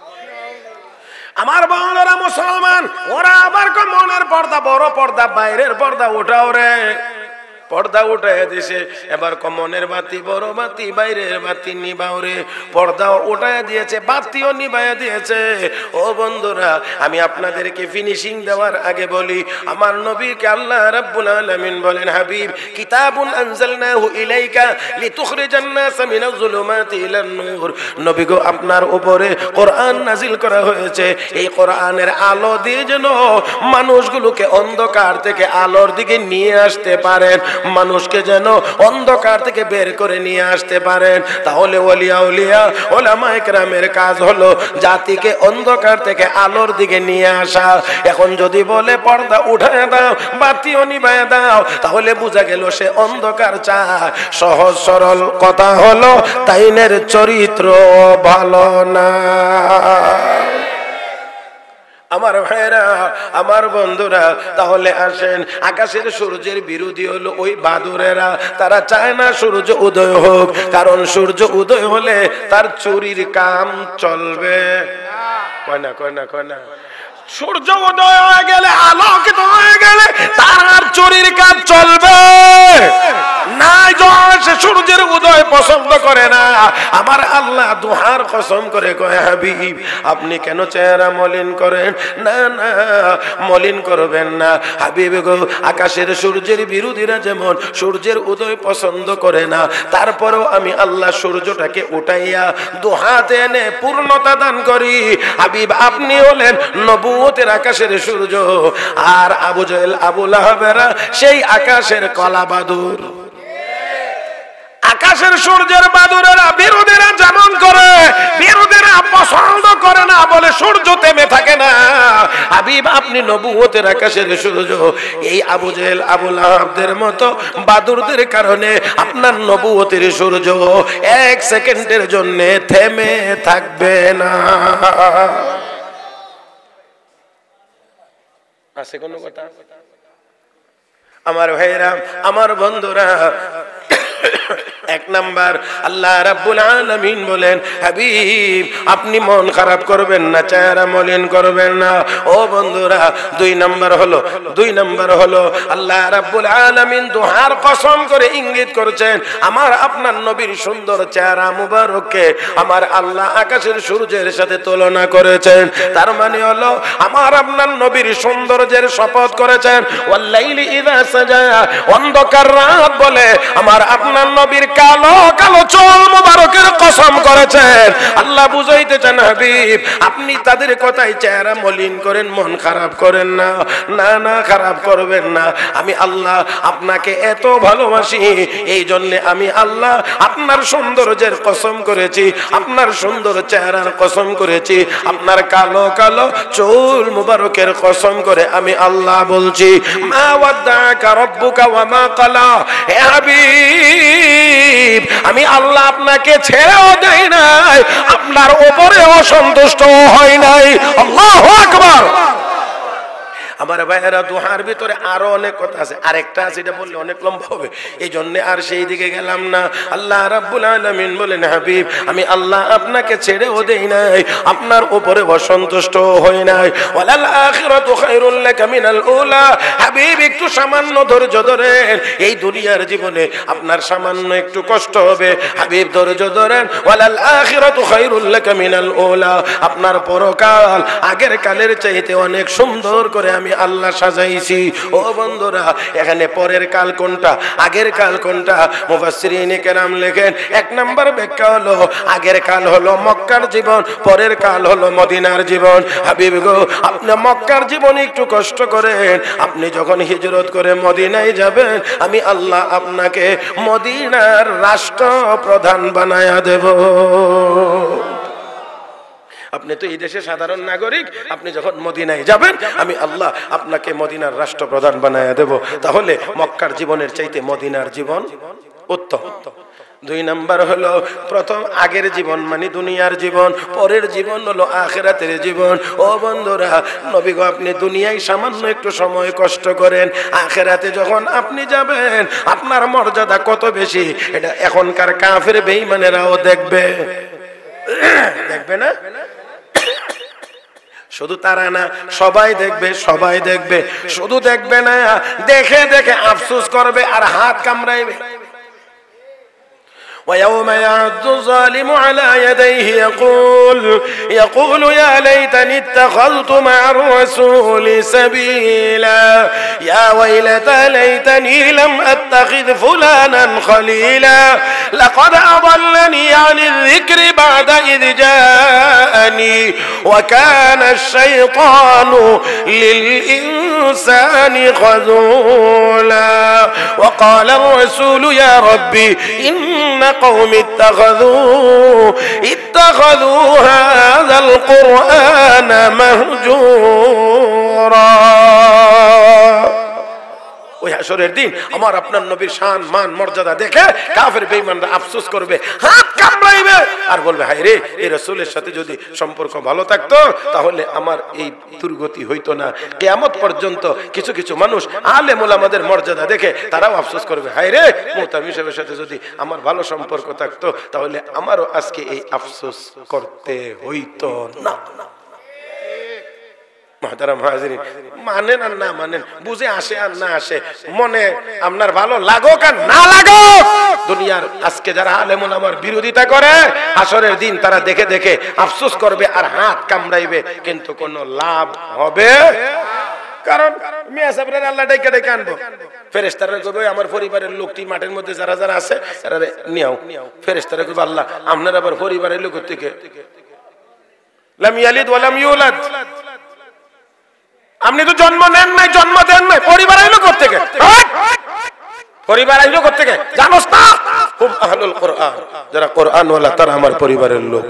আমার বাংলারা মুসলমান, ওরা আবার মনের পর্দা, বড় পর্দা, বাইরের পর্দা ওঠাও রে। পর্দা উঠায় দিছে, এবার কমনের বাতি, বড় বাতি, বাইরের বাতি নিবাও রে। পর্দা উঠায় দিয়েছে, বাতিও নিবাইয়া দিয়েছে। ও বন্ধুরা, আমি আপনাদেরকে ফিনিশিং দেওয়ার আগে বলি, আমার নবীকে আল্লাহ রাব্বুল আলামিন বলেন, হাবিব, কিতাবুন আনজালনাহু ইলাইকা লিতুখরিজান নাস মিনাজ যুলুমাতি ইলান নূর। নবী গো, আপনার উপরে কোরআন নাজিল করা হয়েছে। এই কোরআনের আলো দিয়ে যেন মানুষগুলোকে অন্ধকার থেকে আলোর দিকে নিয়ে আসতে পারেন, মানুষকে যেন অন্ধকার থেকে বের করে নিয়ে আসতে পারেন। তাহলে ওলিয়া উলিয়া ওলামায়ে কেরামের কাজ হলো জাতিকে অন্ধকার থেকে আলোর দিকে নিয়ে আসা। এখন যদি বলে পর্দা উঠায় দাও, বাতিও নিভায় দাও, তাহলে বোঝা গেল সে অন্ধকার চায়। সহজ সরল কথা হলো, তাইনের চরিত্র ভালো না। আমার ভাইরা, আমার বন্ধুরা, তাহলে আসেন, আকাশের সূর্যের বিরোধী হলো ওই বাদুরেরা। তারা চায় না সূর্য উদয় হোক, কারণ সূর্য উদয় হলে তার চুরির কাম চলবে। কয় না, কয় না, কয় না। সূর্য উদয় হয়ে গেলে, আলোকিত হয়ে গেলে তার আর চুরির কাজ চলবে না। সে সূর্যের উদয় পছন্দ করে না। আমার আল্লাহ দুহার কসম করে কয়, হাবিব, আপনি কেন চেহারা মলিন করেন? না না, মলিন করবেন না হাবিব গো। আকাশের সূর্যের বিরোধীরা যেমন সূর্যের উদয় পছন্দ করে না, তারপরেও আমি আল্লাহ সূর্যটাকে উঠাইয়া দুহাতে এনে পূর্ণতা দান করি। হাবিব, আপনি হলেন নবুয়তের আকাশের সূর্য, আর আবু জেহেল, আবু লাহাবেরা সেই আকাশের কলা বাদুর। আকাশের সূর্যের বাদুরেরা, বিরোধীরা যেমন করে, বিরোধীরা পছন্দ করে না বলে সূর্য থেমে থাকে না। হাবিব, আপনি নবুয়তের আকাশের সূর্য। এই আবু জেহেল, আবু লাহাবদের মতো বাদুরদের কারণে আপনার নবুয়তের সূর্য এক সেকেন্ডের জন্য থেমে থাকবে না। আছে কোনো কথা? আমার ভাইরা, আমার বন্ধুরা, এক নাম্বার আল্লাহ রাব্বুল আলামিন বলেন, হাবিব, আপনি মন খারাপ করবেন না, চেহারা মলিন করবেন না। ও বন্ধুরা, দুই নাম্বার হলো, দুই নাম্বার হলো আল্লাহ রাব্বুল আলামিন দুহার কসম করে ইঙ্গিত করেছেন, আমার আপনার নবীর সুন্দর চেহারা মুবারককে আমার আল্লাহ আকাশের সূর্যের সাথে তুলনা করেছেন। তার মানে হলো আমার আপনার নবীর সৌন্দর্যের শপথ করেছেন। ওয়াল্লাইলি ইযা সাজা, অন্ধকার রাত বলে আমার আপনার নবীর কালো কালো চুল মুবারকের কসম করেছেন। আল্লাহ বুঝাইতে চান হাবিব আপনি তাদের কথায় চেহারা মলিন করেন, মন খারাপ করেন না। না না খারাপ করবেন না। আমি আল্লাহ আপনাকে এত ভালোবাসি, এই জন্য আমি আল্লাহ আপনার সৌন্দর্যের কসম করেছি, আপনার সুন্দর চেহারার কসম করেছি, আপনার কালো কালো চুল মুবারকের কসম করে আমি আল্লাহ বলছি মা ওয়াদ্দাকা রাব্বুকা ওয়া মা ক্বালা। হে হাবিব আমি আল্লাহ আপনাকে ছেড়েও দেই নাই, আপনার উপরে অসন্তুষ্ট হয় নাই। আল্লাহু আকবার। আমার ভাইয়েরা দুহার ভিতরে আরো অনেক কথা আছে, আরেকটা আছে এটা বললে অনেক লম্বা হবে, এই জন্য আর সেই দিকে গেলাম না। আল্লাহ রাব্বুল আলামিন বলেন হাবিব আমি আল্লাহ আপনাকে ছেড়েও দেই নাই, আপনার উপরে অসন্তুষ্ট হই নাই। ওয়ালাল আখিরাতু খায়রুল লাকা মিনাল উলা। হাবিব একটু সামান্য ধৈর্য ধরেন, এই দুনিয়ার জীবনে আপনার সামান্য একটু কষ্ট হবে, হাবিব ধৈর্য ধরেন। ওয়ালাল আখিরাতু খায়রুল লাকা মিনাল উলা। আপনার পরকাল আগের কালের চাইতে অনেক সুন্দর করে আমি আল্লাহ সাজাইছি। ও বন্ধুরা এখানে পরের কাল কোনটা আগের কাল কোনটা? মুফাসসিরিনে কেরাম লেখেন এক নাম্বার ব্যাখ্যা হলো আগের কাল হলো মক্কার জীবন, পরের কাল হলো মদিনার জীবন। হাবিব গো আপনি মক্কার জীবনে একটু কষ্ট করেন, আপনি যখন হিজরত করে মদিনায় যাবেন আমি আল্লাহ আপনাকে মদিনার রাষ্ট্র প্রধান বানায়া দেব। আপনি তো এই দেশের সাধারণ নাগরিক, আপনি যখন মদিনায় যাবেন আমি আল্লাহ আপনাকে মদিনার রাষ্ট্রপ্রধান বানায়া দেব। তাহলে মক্কার জীবনের চাইতে মদিনার জীবন উত্তম। দুই নাম্বার হলো প্রথম আগের জীবন মানে দুনিয়ার জীবন, পরের জীবন হলো আখিরাতের জীবন। ও বন্ধুরা নবী গো আপনি দুনিয়ায় সামান্য একটু সময় কষ্ট করেন, আখিরাতে যখন আপনি যাবেন আপনার মর্যাদা কত বেশি এটা এখনকার কাফের বেঈমানেরাও দেখবে। দেখবে না? শুধু তারা না সবাই দেখবে, সবাই দেখবে। শুধু দেখবে না, দেখে দেখে আফসোস করবে আর হাত কামড়াইবে। ويوم يعض الظالم على يديه يقول يقول يا ليتني اتخذت مع الرسول سبيلا يا ويلتى ليتني لم اتخذ فلانا خليلا لقد اضلني عن الذكر بعد اذ جاءني وكان الشيطان للانسان خذولا وقال الرسول يا ربي ان قوم اتخذوا اتخذوا هذا القرآن مهجورا। ওই হাসরের দিন আমার আপনার নবীর শান মান মর্যাদা দেখে কাফের বেঈমানরা আফসোস করবে, হাত কামড়াইবে আর বলবে হায় রে এই রাসূলের সাথে যদি সম্পর্ক ভালো থাকতো তাহলে আমার এই দুর্গতি হইতো না। কিয়ামত পর্যন্ত কিছু কিছু মানুষ আলেম ওলামাদের মর্যাদা দেখে তারাও আফসোস করবে হায় রে মুহতামিম সাহেবের সাথে যদি আমার ভালো সম্পর্ক থাকতো তাহলে আমারও আজকে এই আফসোস করতে হইতো না। মুহতারাম হাজিরিন মানেন আর না মানেন, বুঝে আসে আর না আসে, মনে আপনার ভালো লাগুক আর না লাগুক, দুনিয়ার আজকে যারা আলেম ওলামার বিরোধিতা করে হাসরের দিন তারা দেখে দেখে আফসোস করবে আর হাত কামড়াইবে, কিন্তু কোনো লাভ হবে। কারণ মিয়া সাহেবের আল্লাহ ডেকে ডেকে আনবো, ফেরেশতারা কইবে আমার পরিবারের লোকটি মাঠের মধ্যে যারা যারা আছে তারা নিয়াও, ফেরেশতারা কইবে আল্লাহ আপনার আবার পরিবারের লোক থেকে লাম ইয়ালিদ ওয়া লাম ইউলাদ, আপনি তো জন্ম নেন নাই, জন্ম দেন নাই, পরিবার আইলো কোথা থেকে? পরিবার আইলো কোথা থেকে জানোস না? খুব আহলুল কোরআন, যারা কোরআন ওয়ালা তারা আমার পরিবারের লোক।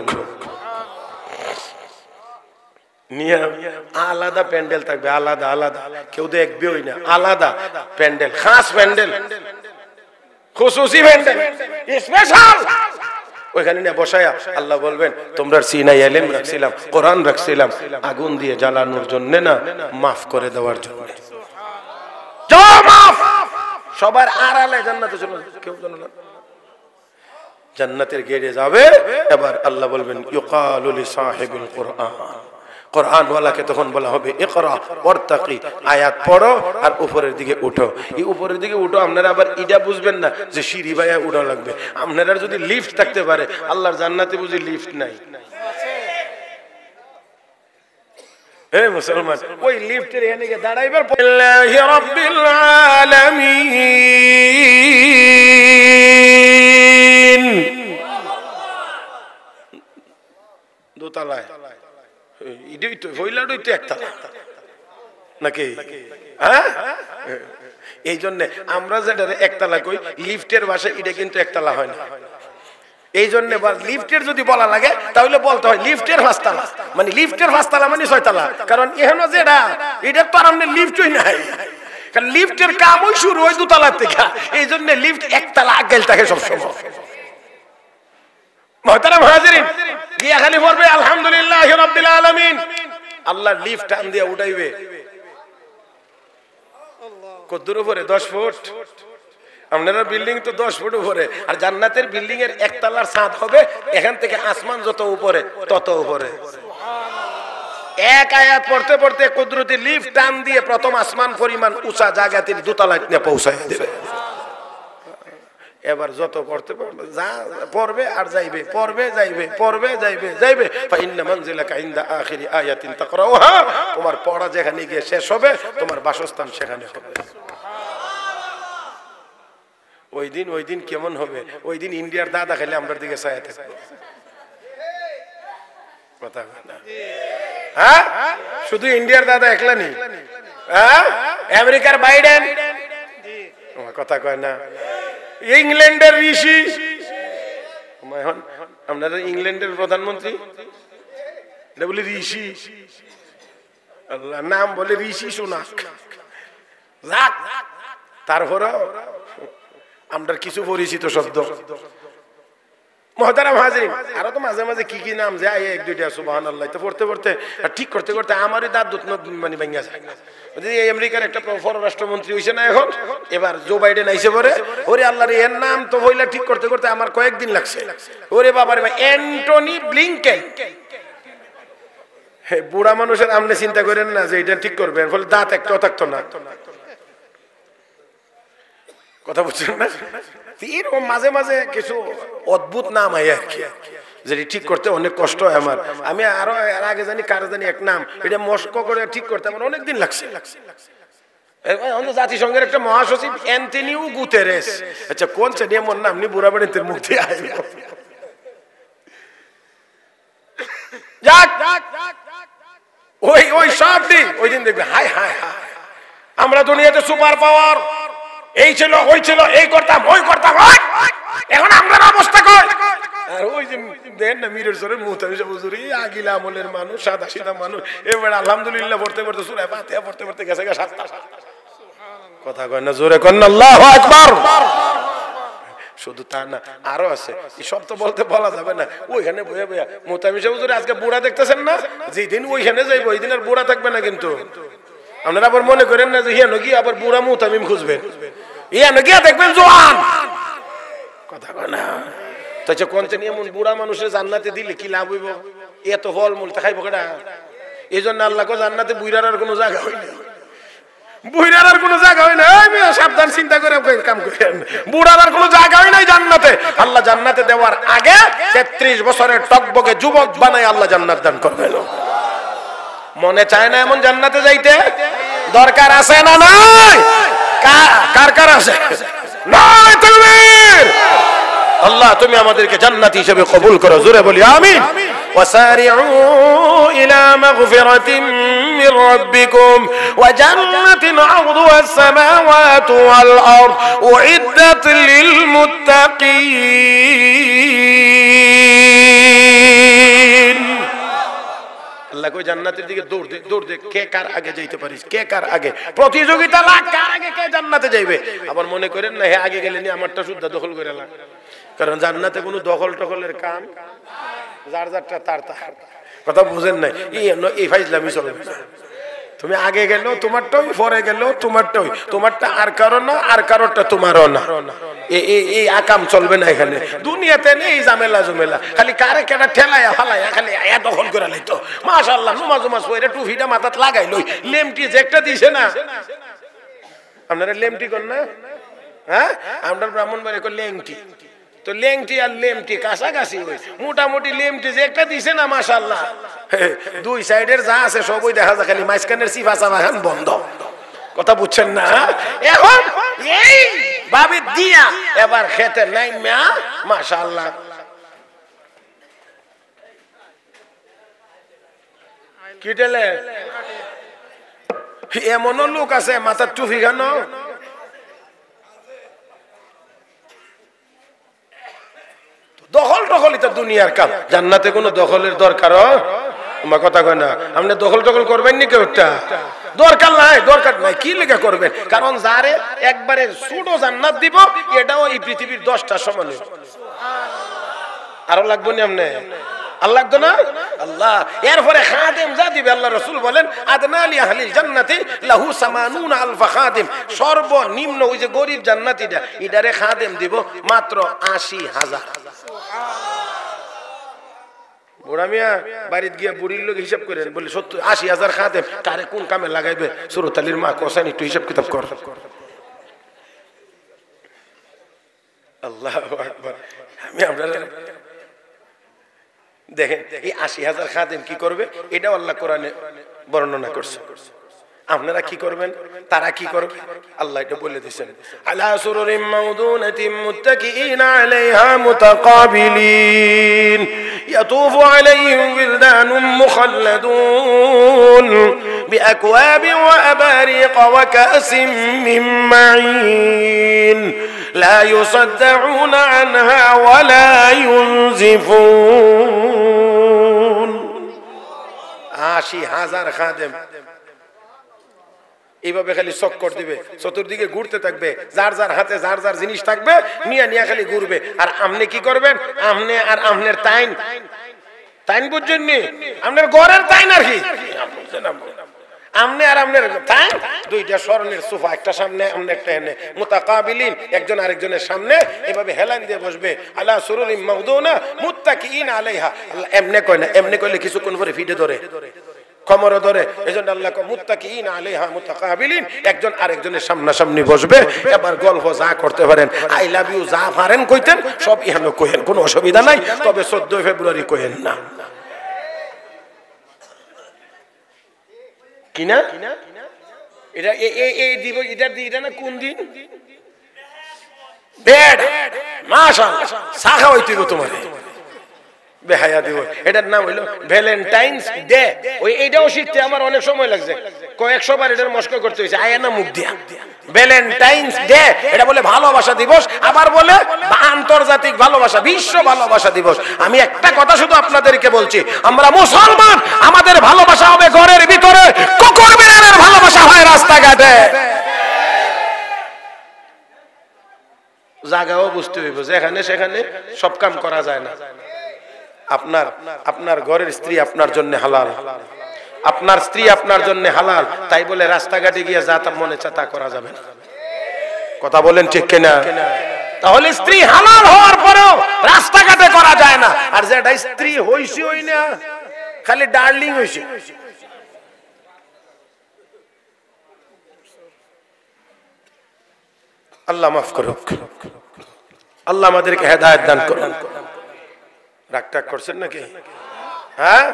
নিয়ে আলাদা প্যান্ডেল থাকবে, আলাদা আলাদা, কেউ দেখবেই না, আলাদা প্যান্ডেল, খাস প্যান্ডেল, খুশুসি প্যান্ডেল, স্পেশাল। ওইখানে নিয়ে বসায়া আল্লাহ বলবেন তোমরা সিনাই ইলম রাখছিলাম, কোরআন রাখছিলাম আগুন দিয়ে জ্বালানোর জন্য না, মাফ করে দেওয়ার জন্য। মাফ সবার আড়ালে জান্নাতে চলে, কেউ জানে না জান্নাতের গেটে যাবে। এবার আল্লাহ বলবেন ইউকালু লিসাহিবিল কোরআন, কোরআন ওয়ালাকে তখন বলা হবে ইকরা ওয়ারতাকি, আয়াত পড়ো আর উপরের দিকে উঠো। এই উপরের দিকে উঠো আপনারা আবার এটা বুঝবেন না যে সিঁড়ি বাইয়া উঠা লাগবে। আপনারা যদি লিফট থাকতে পারে, আল্লাহর জান্নাতে বুঝি লিফট নাই? হে মুসলমান, ওই লিফটের এখানে গিয়ে দাঁড়াইবার আল্লাহি রাব্বিল আলামিন। দোতলায়, এটাই তো হইলাটাই তো একতলা নাকি? হ্যাঁ, এই জন্য আমরা যেটা একতলা কই, লিফটের ভাষায় এটা কিন্তু একতলা হয় না। এই জন্য লিফটের যদি বলা লাগে তাহলে বলতে হয় লিফটের পাঁচতলা, মানে লিফটের পাঁচতলা মানে ছয়তলা, কারণ এখানে যেটা এটা তো আর লিফটই নাই, কারণ লিফটের কামই শুরু হয় দোতলার থেকে। এই জন্য লিফট একতলা আগে থাকে সবসময়। মুহতারাম হাজিরিন, গিয়া খালি পড়বে আলহামদুলিল্লাহ রাব্বিল আলামিন, আল্লাহ লিফট টান দিয়ে উঠাইবে কতদূর উপরে? দশ ফুট। আপনারা বিল্ডিং তো দশ ফুট উপরে, আর জান্নাতের বিল্ডিং এর একতলার ছাদ হবে এখান থেকে আসমান যত উপরে তত উপরে। এক আয়াত পড়তে পড়তে কুদরতি লিফট টান দিয়ে প্রথম আসমান পরিমাণ উঁচা জায়গাতে দোতলায় নিয়ে পৌঁছায় দেবে। এবার যত পড়তে পড়বে যা পড়বে আর যাইবে, পড়বে যাইবে, পড়বে যাইবে, যাইবে। ফাইন্না মানজিলাকা ইনদা আখিরি আয়াতিন তাকরাউহা, তোমার পড়া যেখানে গিয়ে শেষ হবে তোমার বাসস্থান সেখানে হবে। ওই দিন ওই দিন কেমন হবে? ওই দিন ইন্ডিয়ার দাদা খেলে আমরা দিকে চায় থাকবে। কথা না, হ্যাঁ, শুধু ইন্ডিয়ার দাদা একলা নেই, হ্যাঁ, আমেরিকার বাইডেন কথা কয় না, ইংল্যান্ডের ঋষি, এখন আপনারা ইংল্যান্ডের প্রধানমন্ত্রী এটা বলে ঋষি, আল্লাহ নাম বলে ঋষি সুনাক। তারপরেও আমরা কিছু পরিচিত শব্দ। মুহতারাম হাজিরিন, আরো তো মাঝে মাঝে কি কি নাম যায় এক দুইটা, সুবহানাল্লাহ, তো পড়তে পড়তে আর ঠিক করতে করতে আমারই দাঁত দুধ মানে ভেঙে যায়। এই আমেরিকার একটা পররাষ্ট্রমন্ত্রী হইছে না এখন, এবার জো বাইডেন আইসে পরে, ওরে আল্লাহ রে, এর নাম তো হইলা ঠিক করতে করতে আমার কয়েকদিন লাগছে। ওরে বাবা রে, অ্যান্টনি ব্লিংকেন। বুড়া মানুষের আপনি চিন্তা করেন না যে এটা ঠিক করবেন, বলে দাঁত একটাও থাকতো না। কথা বুঝছেন না? এরকম মাঝে মাঝে কিছু অদ্ভুত নাম হয় আর কি, যেটি ঠিক করতে অনেক কষ্ট হয় আমার। আমি আরো এর আগে জানি কার জানি এক নাম, এটা মস্ক করে ঠিক করতে আমার অনেকদিন লাগছে। জাতিসংঘের একটা মহাসচিব অ্যান্টনিও গুতেরেস, আচ্ছা কোন শ্রেণী এমন নাম নি বুড়া বাড়িতে মুখ দিয়ে আয়। ওই ওই সবটি ওই দিন দেখবে হাই হাই হাই, আমরা দুনিয়াতে সুপার পাওয়ার, এই ছিল ওই ছিল, এই করতাম ওই করতাম, এখন আমরা অবস্থা কই। আর ওই যে দেন না মিরের সরে মুহতামিম হুজুর, এই আগিলা আমলের মানুষ, সাদা সিধা মানুষ, এবার আলহামদুলিল্লাহ পড়তে পড়তে সূরা ফাতিহা পড়তে পড়তে গেছে গা সাতটা। কথা কয় না, জোরে কন আল্লাহু আকবার। শুধু তা না, আরো আছে, এই সব তো বলতে বলা যাবে না। ওইখানে বইয়া বইয়া মুহতামিম হুজুর আজকে বুড়া দেখতেছেন না, যেদিন ওইখানে যাইব ওই দিন আর বুড়া থাকবে না। কিন্তু আপনারা আবার মনে করেন না যে হিয়ানো গিয়ে আবার বুড়া মুহতামিম খুঁজবেন, হিয়ানো গিয়া দেখবেন জোয়ান। কথা কয় না, তাই কোন এমন বুড়া মানুষের জান্নাতে দিলে কি লাভ হইব? এত ফল মূল খাইব কেডা? এই জন্য আল্লাহ কো জান্নাতে বুইরার আর কোনো জায়গা হয় না, বুইরার আর কোনো জায়গা হয় না। সাবধান চিন্তা করে কাম করেন, বুড়ার আর কোনো জায়গা হয় নাই জান্নাতে। আল্লাহ জান্নাতে দেওয়ার আগে তেত্রিশ বছরের টকবকে যুবক বানায় আল্লাহ জান্নাত দান করবেন। মনে চায় না এমন জান্নাতে যাইতে? দরকার আছে না নাই? কার কার আছে? নাই তাকবীর। আল্লাহ তুমি আমাদেরকে জান্নাতি হিসেবে কবুল করো, জোরে বলি আমিন। ওয়াসারিউ ইলা মাগফিরাতিন মির রাব্বিকুম ওয়া জান্নাতিন আরদুহাস সামাওয়াতু ওয়াল আরদ উইদ্দাত লিল মুত্তাকিন। আল্লাহ কই জান্নাতের দিকে দৌড় দে, দৌড় দে, কে কার আগে যাইতে পারিস, কে কার আগে প্রতিযোগিতা লাগ, কার আগে কে জান্নাতে যাইবে। আবার মনে করেন না হে আগে গেলে নি আমারটা শুদ্ধ দখল করে লাগ, কারণ জান্নাতে কোনো দখল টখলের কাম, যার যারটা তার তার। কথা বুঝেন নাই? এই ফাইজলামি চলবে না। তুমি আগে গেল তোমারটাই, পরে গেল তোমারটাই, তোমারটা আর কারো না, আর কারোরটা তোমারও না। এই আকাম চলবে না এখানে দুনিয়াতে। নেই ঝামেলা জমেলা, খালি কারে কেনা ঠেলায়া ফালায়া খালি আয়া দখল করে লাইতো। মাশাআল্লাহ, নমাজ উমাজ পড়ে টুপিটা মাথাত লাগাই লই, লেমটি যে একটা দিছে না, আপনারা লেমটি কর না? হ্যাঁ, আমরা ব্রাহ্মণবাড়ি কর লেংটি, তো লেংটি আর লেমটি কাছাকাছি, মোটামুটি লেমটি যে একটা দিছে না, মাশাআল্লাহ, দুই সাইডের যা আছে সবই দেখা যায়, খালি মাঝখানের সিফা চামাখান বন্ধ। কথা বুঝছেন না? এখন এই ভাবে দিয়া এবার খেতে নাই মা, মাশাআল্লাহ। কি টেলে এমনও লোক আছে মাথার টুপি কেন দখল টখল এটা দুনিয়ার কাম জান্নাতে কোনো দখলের দরকার আমার কথা কয় না আপনি দখল টখল করবেন নি কেউটা দরকার নাই দরকার নাই কি লেখা করবেন কারণ যারে একবারে ছোট জান্নাত দিব এটাও এই পৃথিবীর দশটা সমান আরো লাগবে না আপনি আল্লাহ লাগতো না আল্লাহ এরপরে খাদেম যা দিবে আল্লাহ রাসূল বলেন আদনা লি আহলিল জান্নাতি লাহু সামানুনা আলফ খাদিম সর্বনিম্ন ওই যে গরীব জান্নাতীটা ইদারে খাদেম দিব মাত্র আশি হাজার বুড়া মিয়া বাড়িতে গিয়া বুড়ির লোক হিসাব করেন বলে সত্তর আশি হাজার খাদেম কারে কোন কামে লাগাইবে সুরত আলীর মা কোসানি একটু হিসাব কিতাব কর আল্লাহু আকবার আমি আপনারা দেখেন এই আশি হাজার খাদেম কি করবে এটাও আল্লাহ কোরআনে বর্ণনা করছে আপনারা কি করবেন তারা কি করবে আল্লাহ এটা বলে দিয়েছেন আলা সুরুরিম মাউদুনাতিম মুত্তাকিইনা আলাইহা মুতাকাবিলিন ইয়াতুফু আলাইহিম বিলদানুম মুখাল্লাদুন বিআকওয়াবি ওয়া আবারিক ওয়া কাসিম মিন মাঈন লা ইউসাদ্দাউনা আনহা ওয়া লা ইউনজিফুন আশি হাজার খাদেম এইভাবে খালি চক্কর দিবে চতুর্দিকে ঘুরতে থাকবে যার যার হাতে যার যার জিনিস থাকবে নিয়ে নিয়ে খালি ঘুরবে আর আপনি কি করবেন আপনি আর আপনার তাইন তাইন বুঝছেন নি আপনার ঘরের তাইন আর কি আপনি আর আপনার তাইন দুইটা স্মরণের সোফা একটা সামনে আপনি একটা এনে মুতাকাবিলিন একজন আরেকজনের সামনে এভাবে হেলান দিয়ে বসবে আলা সুরুরিম মাউদুনা মুত্তাকিইনা আলাইহা এমনে কয় না এমনে কইলে কিছুক্ষণ পরে ফিটে ধরে কোমরে ধরে এজন্য আল্লাহ কয় মুত্তাকিইনা আলাইহা মুতাকাবিলিন একজন আরেকজনের সামনাসামনি বসবে এবার গল্প যা করতে পারেন আই লাভ ইউ যা পারেন কইতেন সব ইহানো কইেন কোনো অসুবিধা নাই তবে চৌদ্দই ফেব্রুয়ারি কইেন না কিনা এটা এই এই দিব এটা এটা না কোন দিন বেড মাশাআল্লাহ সাখা হইতিব তোমার বেহায়া দিব এটার নাম হইলো ভ্যালেন্টাইন্স ডে ওই এইটাও শিখতে আমার অনেক সময় লাগছে কয়েকশো বার এটার মস্ক করতে হয়েছে আয়ানা মুখ দিয়া ভ্যালেন্টাইন্স ডে এটা বলে ভালোবাসা দিবস আবার বলে আন্তর্জাতিক ভালোবাসা বিশ্ব ভালোবাসা দিবস আমি একটা কথা শুধু আপনাদেরকে বলছি আমরা মুসলমান আমাদের ভালোবাসা হবে ঘরের ভিতরে কুকুর বিড়ালের ভালোবাসা হয় রাস্তাঘাটে জায়গাও বুঝতে হইব যেখানে সেখানে সব কাম করা যায় না আপনার আপনার ঘরের স্ত্রী আপনার জন্য হালাল আপনার স্ত্রী আপনার জন্য হালাল তাই বলে রাস্তাঘাটে গিয়ে যা তা মনে চা তা করা যাবে না কথা বলেন ঠিক কিনা তাহলে স্ত্রী হালাল হওয়ার পরেও রাস্তাঘাটে করা যায় না আর যেটা স্ত্রী হইছে হই না খালি ডার্লিং হইছে আল্লাহ মাফ করুক আল্লাহ আমাদেরকে হেদায়েত দান করুন রাগ টাগ করছেন নাকি হ্যাঁ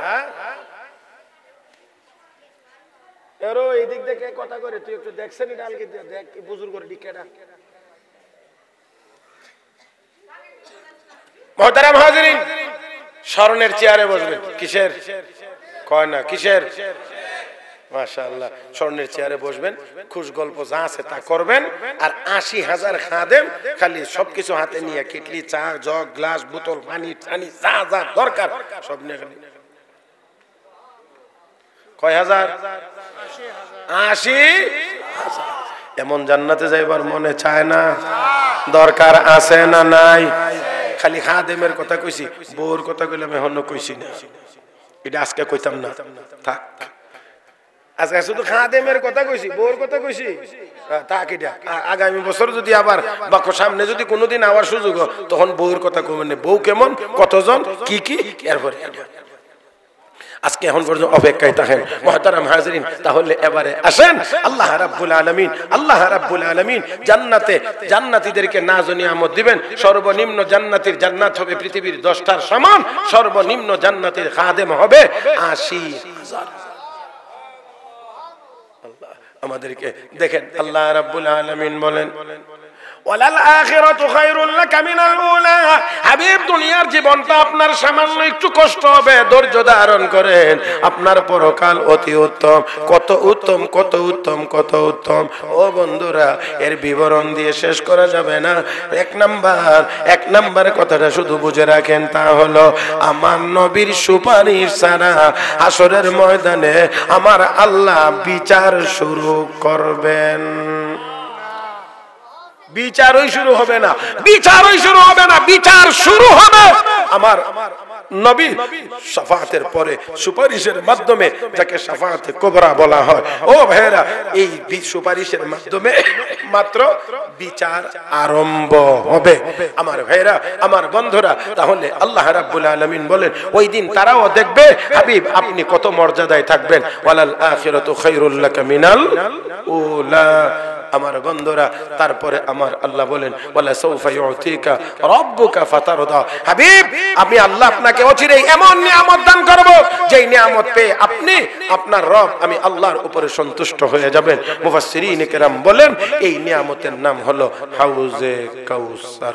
এরো এই দিক থেকে কথা করে তুই একটু দেখছেন ডালকে দেখ বুজুর্গ ডিকেটা মুহতারাম হাজিরিন স্মরণের চেয়ারে বসবেন কিসের কয় না কিসের মাশাআল্লাহ স্বর্ণের চেয়ারে বসবেন খুশ গল্প যা আছে তা করবেন আর আশি হাজার খাদেম খালি সবকিছু হাতে নিয়ে কিটলি চা জগ গ্লাস বোতল পানি টানি যা যা দরকার সব নিয়ে খালি কয় হাজার আশি এমন জান্নাতে যাইবার মনে চায় না দরকার আছে না নাই খালি খাদেমের কথা কইছি বউর কথা কইলাম এখনো কইছি না এটা আজকে কইতাম না থাক আজকে শুধু খাদেমের কথা কইছি বউর কথা কইছি থাক এটা আগামী বছর যদি আবার বা সামনে যদি কোনোদিন আবার সুযোগ তখন বউর কথা কইবেন বউ কেমন কতজন কি কি এরপরে আজকে এখন পর্যন্ত অপেক্ষায় থাকেন মুহতারাম হাজিরিন তাহলে এবারে আসেন আল্লাহ রাব্বুল আলামিন আল্লাহ রাব্বুল আলামিন জান্নাতে জান্নাতীদেরকে নাজ ও নিয়ামত দিবেন সর্বনিম্ন জান্নাতীর জান্নাত হবে পৃথিবীর দশটার সমান সর্বনিম্ন জান্নাতীর খাদেম হবে আশি হাজার আল্লাহ আমাদেরকে দেখেন আল্লাহ রাব্বুল আলামিন বলেন ওয়ালাল আখিরাতু খায়রুল লাকা মিনাল উলা। হাবিব, দুনিয়ার জীবনটা আপনার সামান্য একটু কষ্ট হবে, ধৈর্য ধারণ করেন, আপনার পরকাল অতি উত্তম। কত উত্তম, কত উত্তম, কত উত্তম। ও বন্ধুরা, এর বিবরণ দিয়ে শেষ করা যাবে না। এক নাম্বার এক নাম্বার কথাটা শুধু বুঝে রাখেন, তা হলো আমার নবীর সুপারিশ ছাড়া হাসরের ময়দানে আমার আল্লাহ বিচার শুরু করবেন। বিচারই শুরু হবে না, বিচারই শুরু হবে না, বিচার শুরু হবে আমার নবী শাফাআতের পরে সুপারিশের মাধ্যমে, যাকে শাফাআতে কুবরা বলা হয়। ও ভাইরা, এই সুপারিশের মাধ্যমে মাত্র বিচার আরম্ভ হবে। আমার ভাইরা, আমার বন্ধুরা, তাহলে আল্লাহ রাব্বুল আলামিন বলেন ওই দিন তারাও দেখবে হাবিব আপনি কত মর্যাদায় থাকবেন। ওয়ালাল আখিরাতু খায়রুল লাকা মিনাল উলা। আমার বন্ধুরা, তারপরে আমার আল্লাহ বলেন ওয়ালা সাউফা ইউতিকা রাব্বুকা ফাতারদা। হাবিব, আমি আল্লাহ আপনাকে অচিরেই এমন নিয়ামত দান করব, যেই নিয়ামত পেয়ে আপনি আপনার রব আমি আল্লাহর উপরে সন্তুষ্ট হয়ে যাবেন। মুফাসসিরিন কেরাম বলেন এই নিয়ামতের নাম হলো হাউজে কাউসার।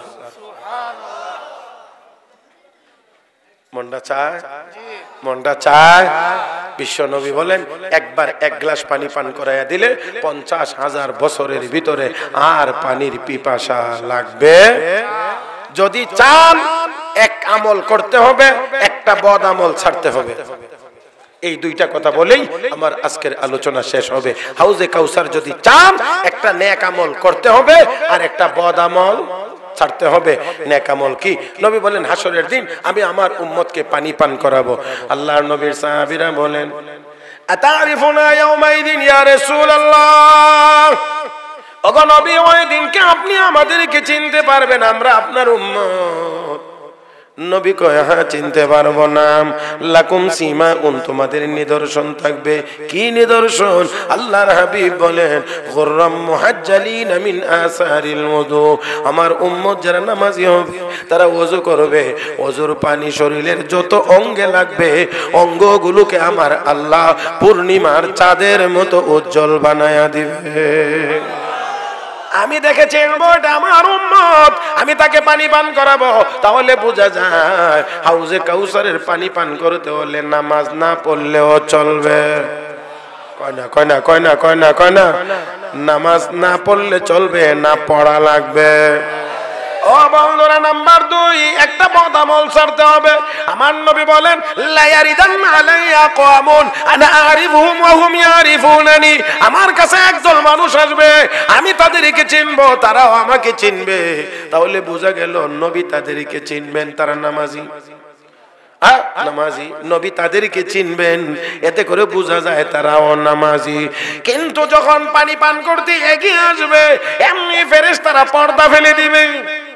মনটা চায়, মনটা চায়। বিশ্ব নবী বলেন একবার এক গ্লাস পানি পান করাইয়া দিলে পঞ্চাশ হাজার বছরের ভিতরে আর পানির পিপাসা লাগবে। যদি চান এক আমল করতে হবে, একটা বদ আমল ছাড়তে হবে। এই দুইটা কথা বলেই আমার আজকের আলোচনা শেষ হবে। হাউজে কাউসার যদি চান, একটা নেক আমল করতে হবে আর একটা বদ আমল ছাড়তে হবে। নেক আমল কি? নবী বলেন হাসরের দিন আমি আমার উম্মতকে পানি পান করাবো। আল্লাহর নবীর সাহাবীরা বলেন আতারিফুনা ইয়াউমাইদিন ইয়া রাসূলুল্লাহ, ওগো নবী ওই দিনকে আপনি আমাদেরকে চিনতে পারবেন, আমরা আপনার উম্মত। নবী কয় হ্যাঁ চিনতে পারবো না। লাকুম সিমাউন, তোমাদের নিদর্শন থাকবে। কি নিদর্শন? আল্লাহর হাবিব বলেন গুররাম মুহাজ্জালিন মিন আসারিল ওযু, আমার উম্মত যারা নামাজি হবে তারা ওযু করবে, ওযুর পানি শরীরের যত অঙ্গে লাগবে অঙ্গগুলোকে আমার আল্লাহ পূর্ণিমার চাঁদের মতো উজ্জ্বল বানায়া দিবে। আমি দেখেছি আমার উম্মত, আমি তাকে পানি পান করাবো। তাহলে বোঝা যায় হাউজে কাউসারের পানি পান করতে হলে নামাজ না পড়লেও চলবে। কয় না কয় না কয় না কয় না কয় না নামাজ না পড়লে চলবে না, পড়া লাগবে। ও বন্ধুরা, নাম্বার দুই, একটা বদ আমল ছাড়তে হবে। আমার নবী বলেন লা ইয়ারিদান্না আলাইয়া কওমুন আনা আরিফুহুম ওয়া হুম ইয়ারিফুনানি, আমার কাছে একদল মানুষ আসবে আমি তাদেরকে চিনবো, তারাও আমাকে চিনবে। তাহলে বোঝা গেল নবী তাদেরকে চিনবেন, তারা নামাজি। হ্যাঁ নামাজি, নবী তাদেরকে চিনবেন, এতে করে বোঝা যায় তারাও নামাজি। কিন্তু যখন পানি পান করতে এগিয়ে আসবে এমনি ফেরেশতারা পর্দা ফেলে দিবে।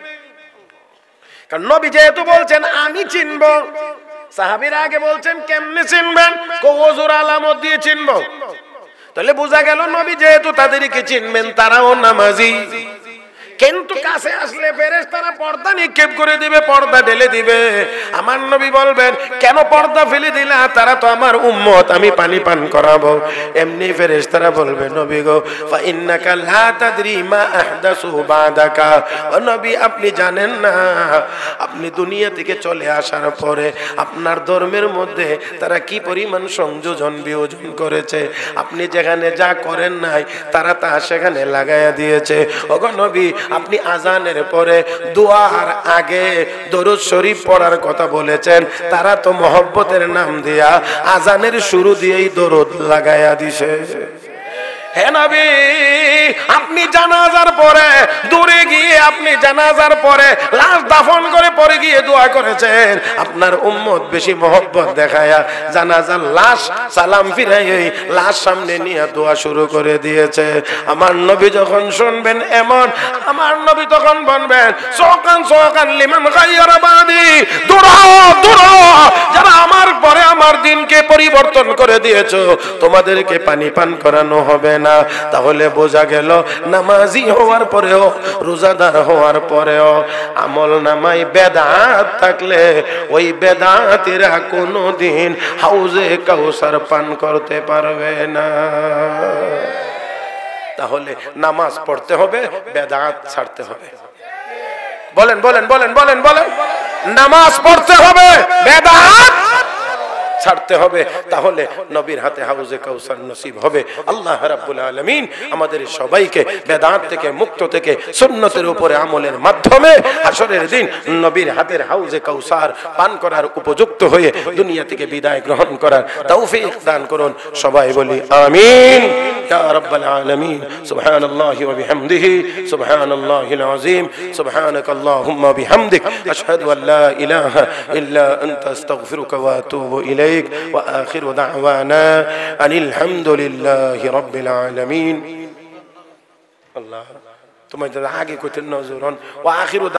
কারণ নবী যেহেতু বলছেন আমি চিনবো, সাহাবীরা আগে বলছেন কেমনে চিনবেন? ওযুর আলামত দিয়ে চিনবো। তাহলে বোঝা গেল নবী যেহেতু তাদেরকে চিনবেন তারাও নামাজি। কিন্তু কাছে আসলে ফেরেশতারা পর্দা নিক্ষেপ করে দিবে, পর্দা ঢেলে দিবে। আমার নবী বলবেন কেন পর্দা ফেলে দিলা? তারা তো আমার উম্মত, আমি পানি পান করাবো। এমনি ফেরেশতারা বলবে নবী গো ফা ইন্নাকা লা তাদরি মা আহদাসু বাদাকা, ও নবী আপনি জানেন না আপনি দুনিয়া থেকে চলে আসার পরে আপনার ধর্মের মধ্যে তারা কি পরিমাণ সংযোজন বিয়োজন করেছে। আপনি যেখানে যা করেন নাই তারা তা সেখানে লাগাইয়া দিয়েছে। ওগো নবী, আপনি আজানের পরে দোয়ার আগে দরুদ শরীফ পড়ার কথা বলেছেন, তারা তো মহব্বতের নাম দিয়া আজানের শুরু দিয়েই দরুদ লাগাইয়া দিছে। হে নবী, আপনি জানাজার পরে দূরে গিয়ে আপনি জানাজার পরে লাশ দাফন করে পরে গিয়ে দোয়া করেছেন। আপনার উম্মত বেশি মহব্বত দেখায়া জানাজার লাশ সালাম ফিরাই লাশ সামনে নিয়ে দোয়া শুরু করে দিয়েছে। আমার নবী যখন শুনবেন এমন, আমার নবী তখন বলবেন সকান সকান লিমান গায়রা বাদি, দূরাও দূরাও যারা আমার পরে আমার দিনকে পরিবর্তন করে দিয়েছো, তোমাদেরকে পানি পান করানো হবে না। তাহলে বোঝা গেল নামাজি হওয়ার পরেও, রোজাদার হওয়ার পরেও আমল নামায় বেদাত থাকলে ওই বেদাতিরা কোনোদিন হাউজে কাউসার পান করতে পারবে না। তাহলে নামাজ পড়তে হবে, বেদাত ছাড়তে হবে। বলেন বলেন বলেন বলেন বলেন, নামাজ পড়তে হবে, বেদাত ছাড়তে হবে, তাহলে নবীর হাতে হাউজে কাউসার নসিব হবে। আল্লাহ রাব্বুল আলামিন আমাদের সবাইকে বেদাত থেকে মুক্ত থেকে সুন্নতের উপরে আমলের মাধ্যমে হাশরের দিন নবীর হাতের হাউজে কাউসার পান করার উপযুক্ত হয়ে দুনিয়া থেকে বিদায় গ্রহণ করার তৌফিক দান করুন। সবাই বলি আমিন ইয়া রাব্বাল আলামিন। সুবহানাল্লাহি ওয়া বিহামদিহি, সুবহানাল্লাহিল আযীম, সুবহানাকাল্লাহুম্মা বিহামদিক, আশহাদু আল লা ইলাহা ইল্লা আনতা আস্তাগফিরুকা ওয়া আতুবু ইলাইক। وآخر دعوانا أن الحمد لله رب العالمين। الله تمہیں آگے کوئی تنظرون وآخر